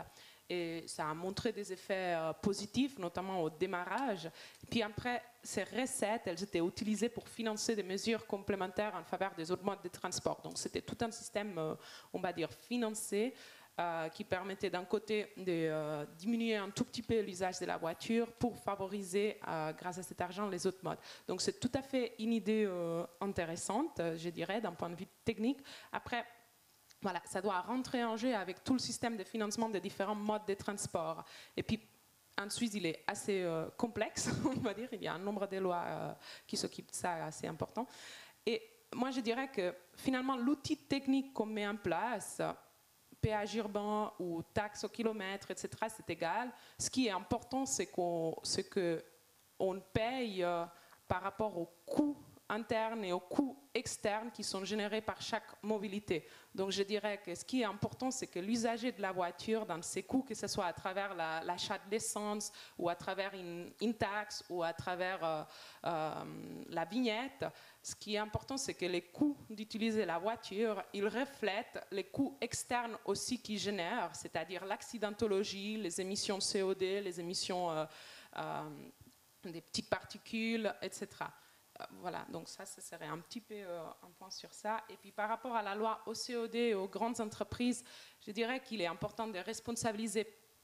et ça a montré des effets euh, positifs, notamment au démarrage. Et puis après, ces recettes, elles étaient utilisées pour financer des mesures complémentaires en faveur des autres modes de transport. Donc c'était tout un système, euh, on va dire, financé, euh, qui permettait d'un côté de euh, diminuer un tout petit peu l'usage de la voiture pour favoriser, euh, grâce à cet argent, les autres modes. Donc c'est tout à fait une idée euh, intéressante, je dirais, d'un point de vue technique. Après, voilà, ça doit rentrer en jeu avec tout le système de financement des différents modes de transport. Et puis, en Suisse, il est assez euh, complexe, on va dire. Il y a un nombre de lois euh, qui s'occupent de ça assez important. Et moi, je dirais que finalement, l'outil technique qu'on met en place, péage urbain ou taxe au kilomètre, et cetera, c'est égal. Ce qui est important, c'est qu'on, c'est qu'on paye euh, par rapport aux coûts internes et aux coûts externes qui sont générés par chaque mobilité. Donc je dirais que ce qui est important, c'est que l'usager de la voiture, dans ses coûts, que ce soit à travers la, l'achat de l'essence ou à travers une, une taxe ou à travers euh, euh, la vignette, ce qui est important, c'est que les coûts d'utiliser la voiture, ils reflètent les coûts externes aussi qu'ils génèrent, c'est-à-dire l'accidentologie, les émissions de C O deux, les émissions euh, euh, des petites particules, et cetera. Voilà, donc ça, ce serait un petit peu euh, un point sur ça. Et puis par rapport à la loi O C O D et aux grandes entreprises, je dirais qu'il est important de responsabiliser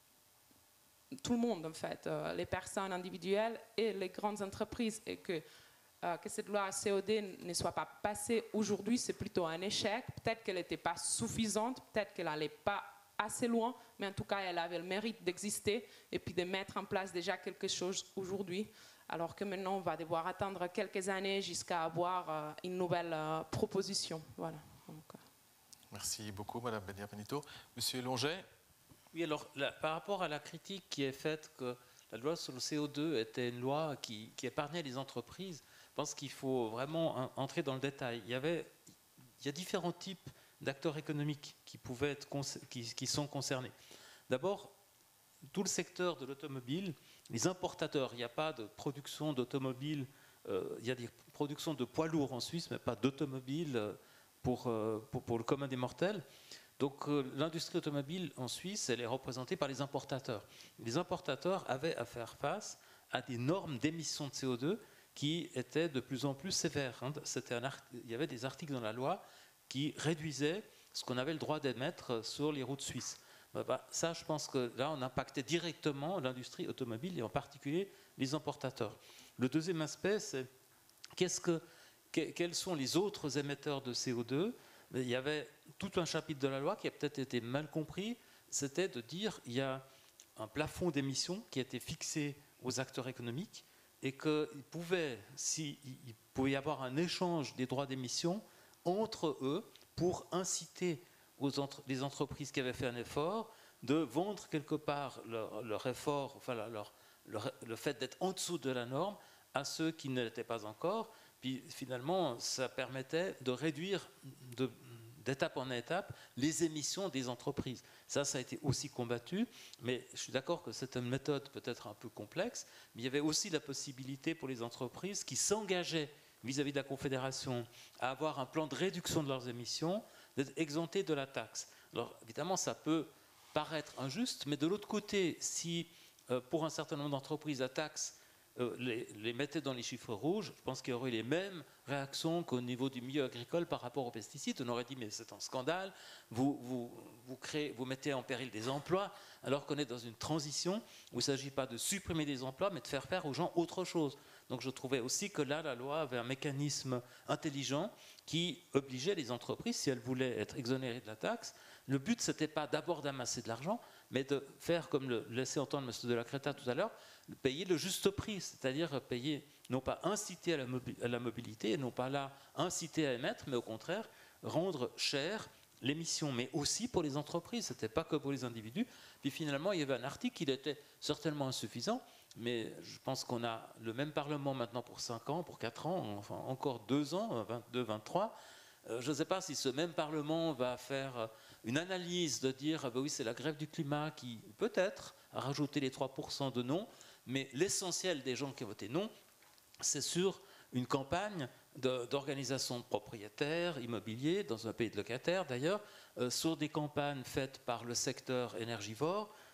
tout le monde, en fait, euh, les personnes individuelles et les grandes entreprises, et que, euh, que cette loi O C O D ne soit pas passée aujourd'hui, c'est plutôt un échec. Peut-être qu'elle n'était pas suffisante, peut-être qu'elle n'allait pas assez loin, mais en tout cas, elle avait le mérite d'exister et puis de mettre en place déjà quelque chose aujourd'hui. Alors que maintenant, on va devoir attendre quelques années jusqu'à avoir euh, une nouvelle euh, proposition. Voilà. Donc, euh. Merci beaucoup, Madame Bendia-Benito. Monsieur Longet. Oui, alors, là, par rapport à la critique qui est faite que la loi sur le C O deux était une loi qui, qui épargnait les entreprises, je pense qu'il faut vraiment entrer dans le détail. Il y, avait, il y a différents types d'acteurs économiques qui, pouvaient être, qui, qui sont concernés. D'abord, tout le secteur de l'automobile, les importateurs, il n'y a pas de production d'automobiles, euh, il y a des productions de poids lourds en Suisse, mais pas d'automobiles pour, euh, pour, pour le commun des mortels. Donc euh, l'industrie automobile en Suisse, elle est représentée par les importateurs. Les importateurs avaient à faire face à des normes d'émissions de C O deux qui étaient de plus en plus sévères. Hein. C'était un art... Il y avait des articles dans la loi qui réduisaient ce qu'on avait le droit d'émettre sur les routes suisses. Bah, ça, je pense que là, on impactait directement l'industrie automobile et en particulier les importateurs. Le deuxième aspect, c'est qu'est-ce que, que, quels sont les autres émetteurs de C O deux. Il y avait tout un chapitre de la loi qui a peut-être été mal compris, c'était de dire qu'il y a un plafond d'émissions qui a été fixé aux acteurs économiques et qu'il pouvait, si, il pouvait y avoir un échange des droits d'émission entre eux pour inciter aux entre, les entreprises qui avaient fait un effort de vendre quelque part leur, leur effort, enfin leur, leur, le fait d'être en dessous de la norme à ceux qui ne l'étaient pas encore. Puis finalement, ça permettait de réduire de, d'étape en étape les émissions des entreprises. Ça, ça a été aussi combattu, mais je suis d'accord que c'est une méthode peut-être un peu complexe, mais il y avait aussi la possibilité pour les entreprises qui s'engageaient vis-à-vis de la Confédération à avoir un plan de réduction de leurs émissions, d'être exemptés de la taxe. Alors évidemment, ça peut paraître injuste, mais de l'autre côté, si euh, pour un certain nombre d'entreprises, la taxe euh, les, les mettait dans les chiffres rouges, je pense qu'il y aurait les mêmes réactions qu'au niveau du milieu agricole par rapport aux pesticides. On aurait dit, mais c'est un scandale, vous, vous, vous, créez, vous mettez en péril des emplois, alors qu'on est dans une transition où il ne s'agit pas de supprimer des emplois, mais de faire faire aux gens autre chose. Donc je trouvais aussi que là, la loi avait un mécanisme intelligent qui obligeait les entreprises, si elles voulaient être exonérées de la taxe, le but, ce n'était pas d'abord d'amasser de l'argent, mais de faire, comme le laissait entendre M. de la Creta tout à l'heure, payer le juste prix, c'est-à-dire payer, non pas inciter à la, mobi- à la mobilité, non pas là inciter à émettre, mais au contraire, rendre cher l'émission, mais aussi pour les entreprises, ce n'était pas que pour les individus. Puis finalement, il y avait un article qui était certainement insuffisant, mais je pense qu'on a le même Parlement maintenant pour cinq ans, pour quatre ans, enfin encore deux ans, vingt-deux, vingt-trois. Euh, je ne sais pas si ce même Parlement va faire une analyse de dire, ah ben oui, c'est la grève du climat qui, peut-être, a rajouté les trois pour cent de non, mais l'essentiel des gens qui ont voté non, c'est sur une campagne de, d'organisation de propriétaires immobiliers, dans un pays de locataires d'ailleurs, euh, sur des campagnes faites par le secteur énergivore,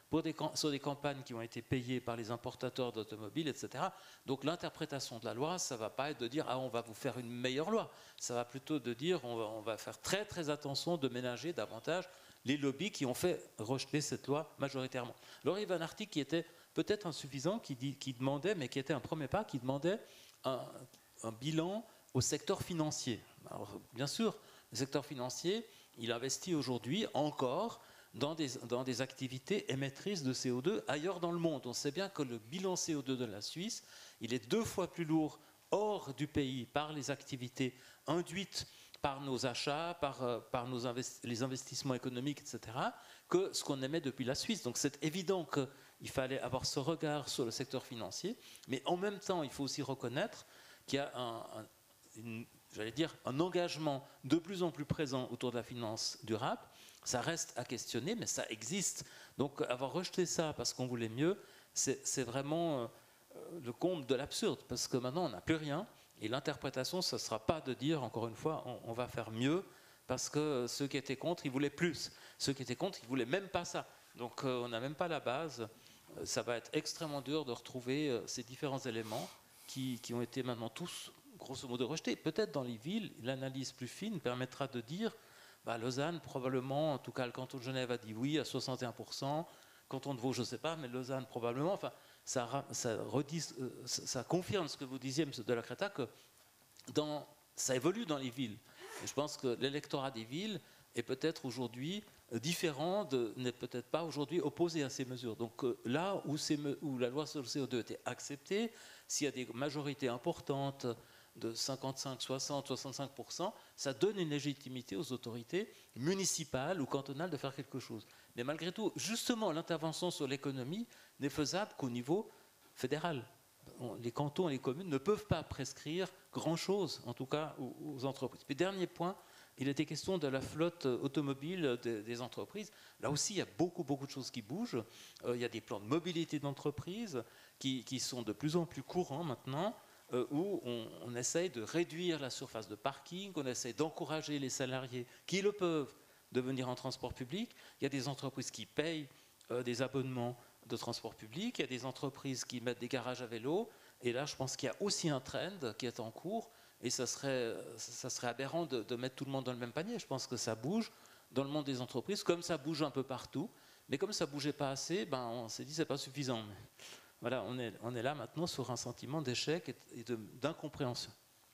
pour des, sur des campagnes qui ont été payées par les importateurs d'automobiles, et cetera. Donc l'interprétation de la loi, ça ne va pas être de dire « ah, on va vous faire une meilleure loi ». Ça va plutôt de dire on va, on va faire très très attention de ménager davantage les lobbies qui ont fait rejeter cette loi majoritairement. Alors il y avait un article qui était peut-être insuffisant, qui, dit, qui demandait, mais qui était un premier pas, qui demandait un, un bilan au secteur financier. Alors, bien sûr, le secteur financier, il investit aujourd'hui encore dans des, dans des activités émettrices de C O deux ailleurs dans le monde. On sait bien que le bilan C O deux de la Suisse, il est deux fois plus lourd hors du pays par les activités induites par nos achats, par, par nos investi les investissements économiques, et cetera, que ce qu'on émet depuis la Suisse. Donc c'est évident qu'il fallait avoir ce regard sur le secteur financier, mais en même temps, il faut aussi reconnaître qu'il y a un, un, une, j'allais dire, un engagement de plus en plus présent autour de la finance durable. Ça reste à questionner, mais ça existe. Donc avoir rejeté ça parce qu'on voulait mieux, c'est vraiment euh, le comble de l'absurde, parce que maintenant on n'a plus rien, et l'interprétation, ce ne sera pas de dire, encore une fois, on, on va faire mieux, parce que ceux qui étaient contre, ils voulaient plus. Ceux qui étaient contre, ils ne voulaient même pas ça. Donc euh, on n'a même pas la base. Ça va être extrêmement dur de retrouver euh, ces différents éléments qui, qui ont été maintenant tous, grosso modo, rejetés. Peut-être dans les villes, l'analyse plus fine permettra de dire bah, Lausanne, probablement, en tout cas le canton de Genève a dit oui à soixante et un pour cent, canton de Vaud, je ne sais pas, mais Lausanne, probablement. Enfin, ça, ça, redis, ça confirme ce que vous disiez, M. Delacreta, que dans, ça évolue dans les villes. Et je pense que l'électorat des villes est peut-être aujourd'hui différent, n'est peut-être pas aujourd'hui opposé à ces mesures. Donc là où, ces, où la loi sur le C O deux était acceptée, s'il y a des majorités importantes de cinquante-cinq, soixante, soixante-cinq pour cent, ça donne une légitimité aux autorités municipales ou cantonales de faire quelque chose. Mais malgré tout, justement, l'intervention sur l'économie n'est faisable qu'au niveau fédéral. Les cantons et les communes ne peuvent pas prescrire grand-chose, en tout cas aux entreprises. Puis dernier point, il était question de la flotte automobile des entreprises. Là aussi, il y a beaucoup, beaucoup de choses qui bougent. Il y a des plans de mobilité d'entreprise qui, qui sont de plus en plus courants maintenant, où on, on essaye de réduire la surface de parking, on essaye d'encourager les salariés qui le peuvent de venir en transport public. Il y a des entreprises qui payent euh, des abonnements de transport public, il y a des entreprises qui mettent des garages à vélo, et là je pense qu'il y a aussi un trend qui est en cours, et ça serait, ça serait aberrant de, de mettre tout le monde dans le même panier. Je pense que ça bouge dans le monde des entreprises, comme ça bouge un peu partout, mais comme ça ne bougeait pas assez, ben on s'est dit que ce n'est pas suffisant. Mais voilà, on est, on est là maintenant sur un sentiment d'échec et d'incompréhension.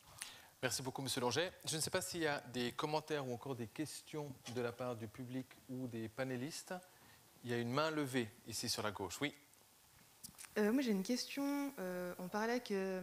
Merci beaucoup, M. Longet. Je ne sais pas s'il y a des commentaires ou encore des questions de la part du public ou des panélistes. Il y a une main levée ici sur la gauche. Oui. Euh, moi, j'ai une question. Euh, on parlait que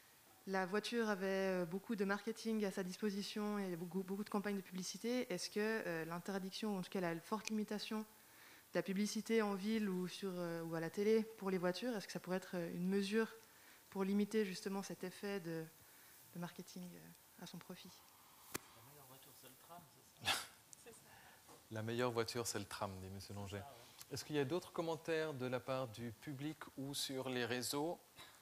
la voiture avait beaucoup de marketing à sa disposition et beaucoup, beaucoup de campagnes de publicité. Est-ce que euh, l'interdiction, ou en tout cas la forte limitation de la publicité en ville ou, sur, euh, ou à la télé pour les voitures, est-ce que ça pourrait être une mesure pour limiter justement cet effet de, de marketing à son profit? La meilleure voiture, c'est le tram, c'est ça? La meilleure voiture, c'est le tram, dit M. Longet. Est-ce qu'il y a d'autres commentaires de la part du public ou sur les réseaux?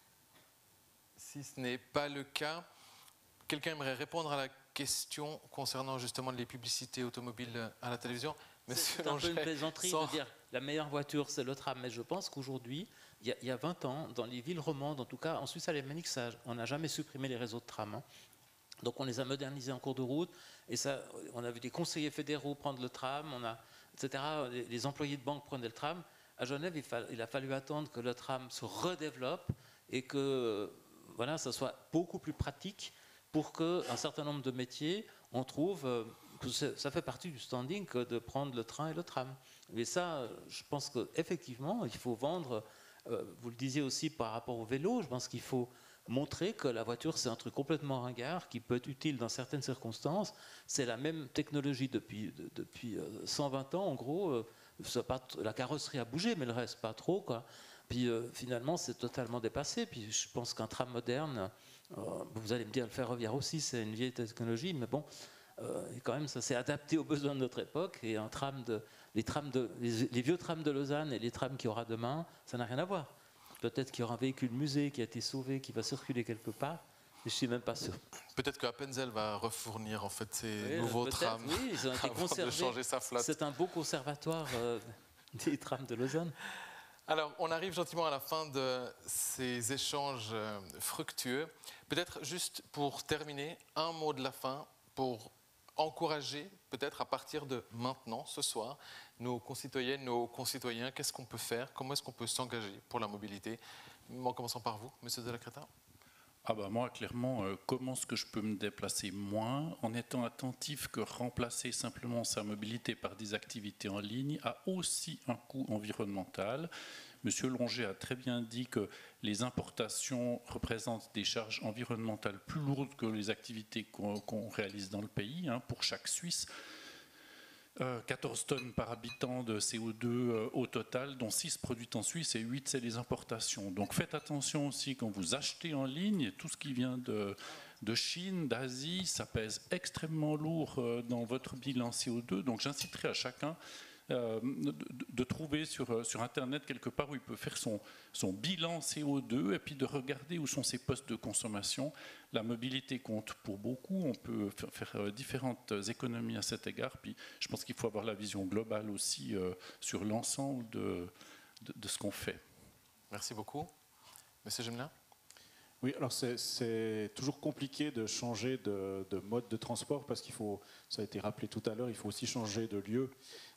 Si ce n'est pas le cas, quelqu'un aimerait répondre à la question concernant justement les publicités automobiles à la télévision? C'est un peu une plaisanterie sans... de dire la meilleure voiture, c'est le tram. Mais je pense qu'aujourd'hui, il, il y a vingt ans, dans les villes romandes, en tout cas en Suisse alémanique, ça, on n'a jamais supprimé les réseaux de tram. Hein. Donc on les a modernisés en cours de route. Et ça, on a vu des conseillers fédéraux prendre le tram, on a, et cetera. Les, les employés de banque prenaient le tram. À Genève, il, fa, il a fallu attendre que le tram se redéveloppe et que voilà, ça soit beaucoup plus pratique pour qu'un certain nombre de métiers, on trouve... Euh, que ça fait partie du standing que de prendre le train et le tram. Et ça, je pense qu'effectivement, il faut vendre, euh, vous le disiez aussi par rapport au vélo, je pense qu'il faut montrer que la voiture, c'est un truc complètement ringard, qui peut être utile dans certaines circonstances. C'est la même technologie depuis, de, depuis cent vingt ans, en gros. Euh, pas, la carrosserie a bougé, mais le reste, pas trop, quoi. Puis euh, finalement, c'est totalement dépassé. Puis je pense qu'un tram moderne, euh, vous allez me dire, le ferroviaire aussi, c'est une vieille technologie, mais bon... Euh, et quand même, ça s'est adapté aux besoins de notre époque. Et un tram de, les, trams de, les, les vieux trams de Lausanne et les trams qu'il y aura demain, ça n'a rien à voir. Peut-être qu'il y aura un véhicule musée qui a été sauvé, qui va circuler quelque part. Mais je ne suis même pas sûr. Peut-être que Appenzell va refournir en fait ces oui, nouveaux trams. Oui, ils ont été conservés. De changer sa flotte. C'est un beau conservatoire euh, des trams de Lausanne. Alors, on arrive gentiment à la fin de ces échanges euh, fructueux. Peut-être juste pour terminer, un mot de la fin pour encourager, peut-être à partir de maintenant, ce soir, nos concitoyennes, nos concitoyens. Qu'est-ce qu'on peut faire? Comment est-ce qu'on peut s'engager pour la mobilité? En commençant par vous, Monsieur de la Créta. Ah bah moi, clairement, euh, comment est-ce que je peux me déplacer moins en étant attentif que remplacer simplement sa mobilité par des activités en ligne a aussi un coût environnemental. Monsieur Longer a très bien dit que les importations représentent des charges environnementales plus lourdes que les activités qu'on qu'on réalise dans le pays. Hein, pour chaque Suisse, Euh, quatorze tonnes par habitant de C O deux euh, au total, dont six produites en Suisse et huit c'est les importations. Donc faites attention aussi quand vous achetez en ligne, tout ce qui vient de, de Chine, d'Asie, ça pèse extrêmement lourd euh, dans votre bilan C O deux. Donc j'inciterai à chacun euh, de, de trouver sur, sur Internet quelque part où il peut faire son, son bilan C O deux et puis de regarder où sont ses postes de consommation. La mobilité compte pour beaucoup, on peut faire différentes économies à cet égard, puis je pense qu'il faut avoir la vision globale aussi euh, sur l'ensemble de, de, de ce qu'on fait. Merci beaucoup. Monsieur Gemelin. Oui, alors c'est toujours compliqué de changer de, de mode de transport parce qu'il faut, ça a été rappelé tout à l'heure, il faut aussi changer de lieu.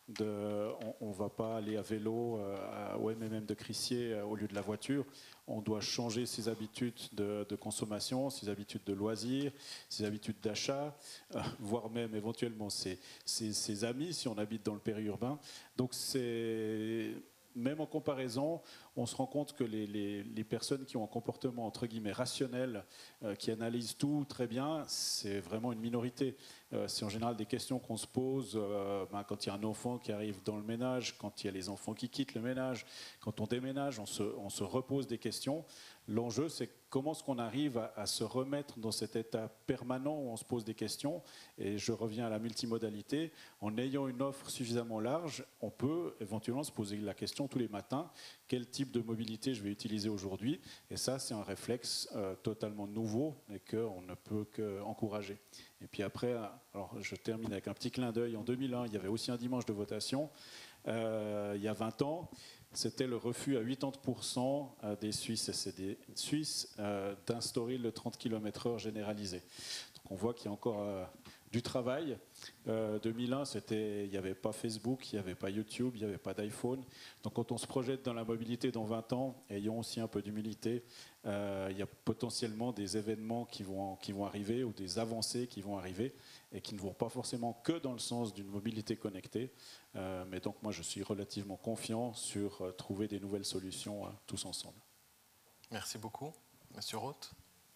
De, on ne va pas aller à vélo euh, au M M M de Crissier euh, au lieu de la voiture. On doit changer ses habitudes de, de consommation, ses habitudes de loisirs, ses habitudes d'achat, euh, voire même éventuellement ses, ses, ses amis si on habite dans le périurbain. Donc c'est... Même en comparaison, on se rend compte que les, les, les personnes qui ont un comportement entre guillemets rationnel, euh, qui analysent tout très bien, c'est vraiment une minorité. Euh, c'est en général des questions qu'on se pose euh, ben, quand il y a un enfant qui arrive dans le ménage, quand il y a les enfants qui quittent le ménage, quand on déménage, on se, on se repose des questions. L'enjeu, c'est comment est-ce qu'on arrive à, à se remettre dans cet état permanent où on se pose des questions. Et je reviens à la multimodalité. En ayant une offre suffisamment large, on peut éventuellement se poser la question tous les matins, quel type de mobilité je vais utiliser aujourd'hui. Et ça, c'est un réflexe euh, totalement nouveau et qu'on ne peut qu'encourager. Et puis après, alors je termine avec un petit clin d'œil. En deux mille un, il y avait aussi un dimanche de votation. Euh, il y a vingt ans, c'était le refus à quatre-vingt-dix pour cent des Suisses et C D Suisses euh, d'instaurer le trente kilomètres heure généralisé. Donc on voit qu'il y a encore euh, du travail. Euh, deux mille un, c'était, il n'y avait pas Facebook, il n'y avait pas YouTube, il n'y avait pas d'iPhone. Donc quand on se projette dans la mobilité dans vingt ans, ayons aussi un peu d'humilité. Euh, il y a potentiellement des événements qui vont, qui vont arriver ou des avancées qui vont arriver et qui ne vont pas forcément que dans le sens d'une mobilité connectée. Euh, mais donc moi je suis relativement confiant sur euh, trouver des nouvelles solutions euh, tous ensemble. Merci beaucoup. Monsieur Roth.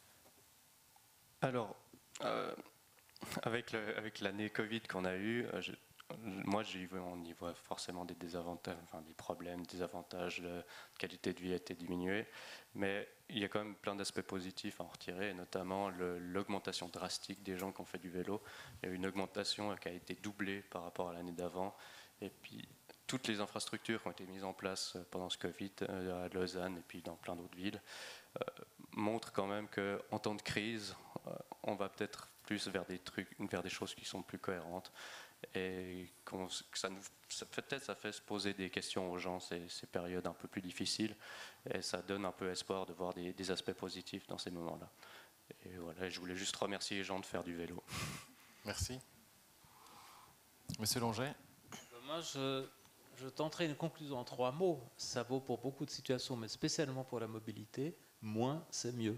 Alors, euh, avec, le, avec l'année Covid qu'on a eue, euh, je, moi j'y vois, on y voit forcément des désavantages, enfin des problèmes, des avantages, la qualité de vie a été diminuée, mais il y a quand même plein d'aspects positifs à en retirer, et notamment le, l'augmentation drastique des gens qui ont fait du vélo. Il y a eu une augmentation qui a été doublée par rapport à l'année d'avant, et puis toutes les infrastructures qui ont été mises en place pendant ce Covid à Lausanne et puis dans plein d'autres villes euh, montrent quand même qu'en temps de crise, euh, on va peut-être plus vers des trucs, vers des choses qui sont plus cohérentes. Et que ça nous, ça, peut-être ça fait se poser des questions aux gens ces, ces périodes un peu plus difficiles, et ça donne un peu espoir de voir des, des aspects positifs dans ces moments-là. Et voilà, je voulais juste remercier les gens de faire du vélo. Merci. Monsieur Longer. Moi, je, je tenterai une conclusion en trois mots. Ça vaut pour beaucoup de situations, mais spécialement pour la mobilité. Moins, c'est mieux.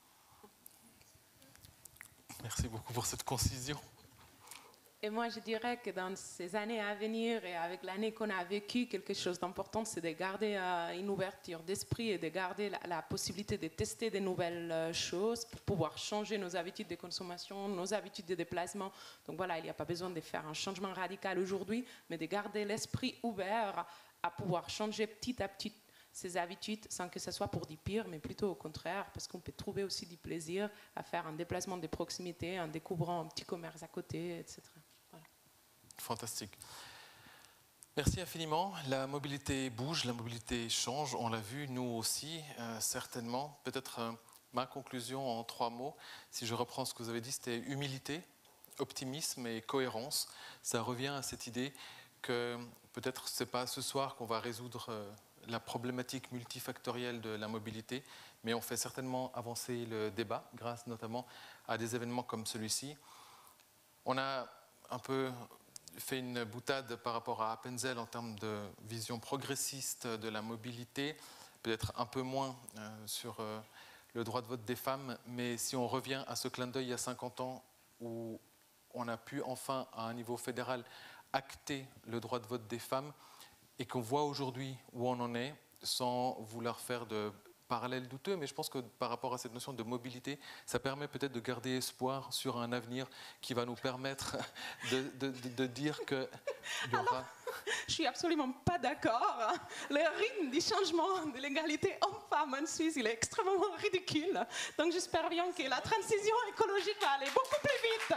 Merci beaucoup pour cette concision. Et moi, je dirais que dans ces années à venir et avec l'année qu'on a vécue, quelque chose d'important, c'est de garder euh, une ouverture d'esprit et de garder la, la possibilité de tester de nouvelles euh, choses pour pouvoir changer nos habitudes de consommation, nos habitudes de déplacement. Donc voilà, il n'y a pas besoin de faire un changement radical aujourd'hui, mais de garder l'esprit ouvert à pouvoir changer petit à petit ses habitudes sans que ce soit pour du pire, mais plutôt au contraire, parce qu'on peut trouver aussi du plaisir à faire un déplacement de proximité, en découvrant un petit commerce à côté, et cetera. Fantastique. Merci infiniment. La mobilité bouge, la mobilité change, on l'a vu, nous aussi, euh, certainement. Peut-être euh, ma conclusion en trois mots, si je reprends ce que vous avez dit, c'était humilité, optimisme et cohérence. Ça revient à cette idée que peut-être ce n'est pas ce soir qu'on va résoudre euh, la problématique multifactorielle de la mobilité, mais on fait certainement avancer le débat grâce notamment à des événements comme celui-ci. On a un peu fait une boutade par rapport à Appenzell en termes de vision progressiste de la mobilité, peut-être un peu moins euh, sur euh, le droit de vote des femmes, mais si on revient à ce clin d'œil il y a cinquante ans où on a pu enfin, à un niveau fédéral, acter le droit de vote des femmes, et qu'on voit aujourd'hui où on en est, sans vouloir faire de parallèles douteux, mais je pense que par rapport à cette notion de mobilité, ça permet peut-être de garder espoir sur un avenir qui va nous permettre de, de, de, de dire qu'il y aura... Alors, je suis absolument pas d'accord. Le rythme du changement de l'égalité homme-femme en Suisse, il est extrêmement ridicule. Donc j'espère bien que la transition écologique va aller beaucoup plus vite.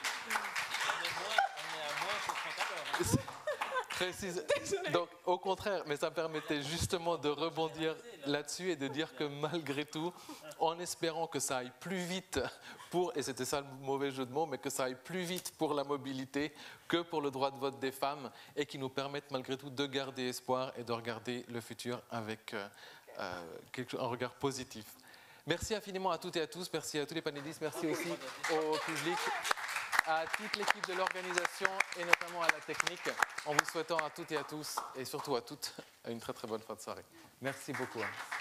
Précise. Donc, au contraire, mais ça permettait justement de rebondir là-dessus et de dire que malgré tout, en espérant que ça aille plus vite pour, et c'était ça le mauvais jeu de mots, mais que ça aille plus vite pour la mobilité que pour le droit de vote des femmes et qui nous permettent malgré tout de garder espoir et de regarder le futur avec euh, euh, quelque, un regard positif. Merci infiniment à toutes et à tous, merci à tous les panélistes, merci aussi au public, à toute l'équipe de l'organisation et notamment à la technique, en vous souhaitant à toutes et à tous, et surtout à toutes, une très très bonne fin de soirée. Merci beaucoup.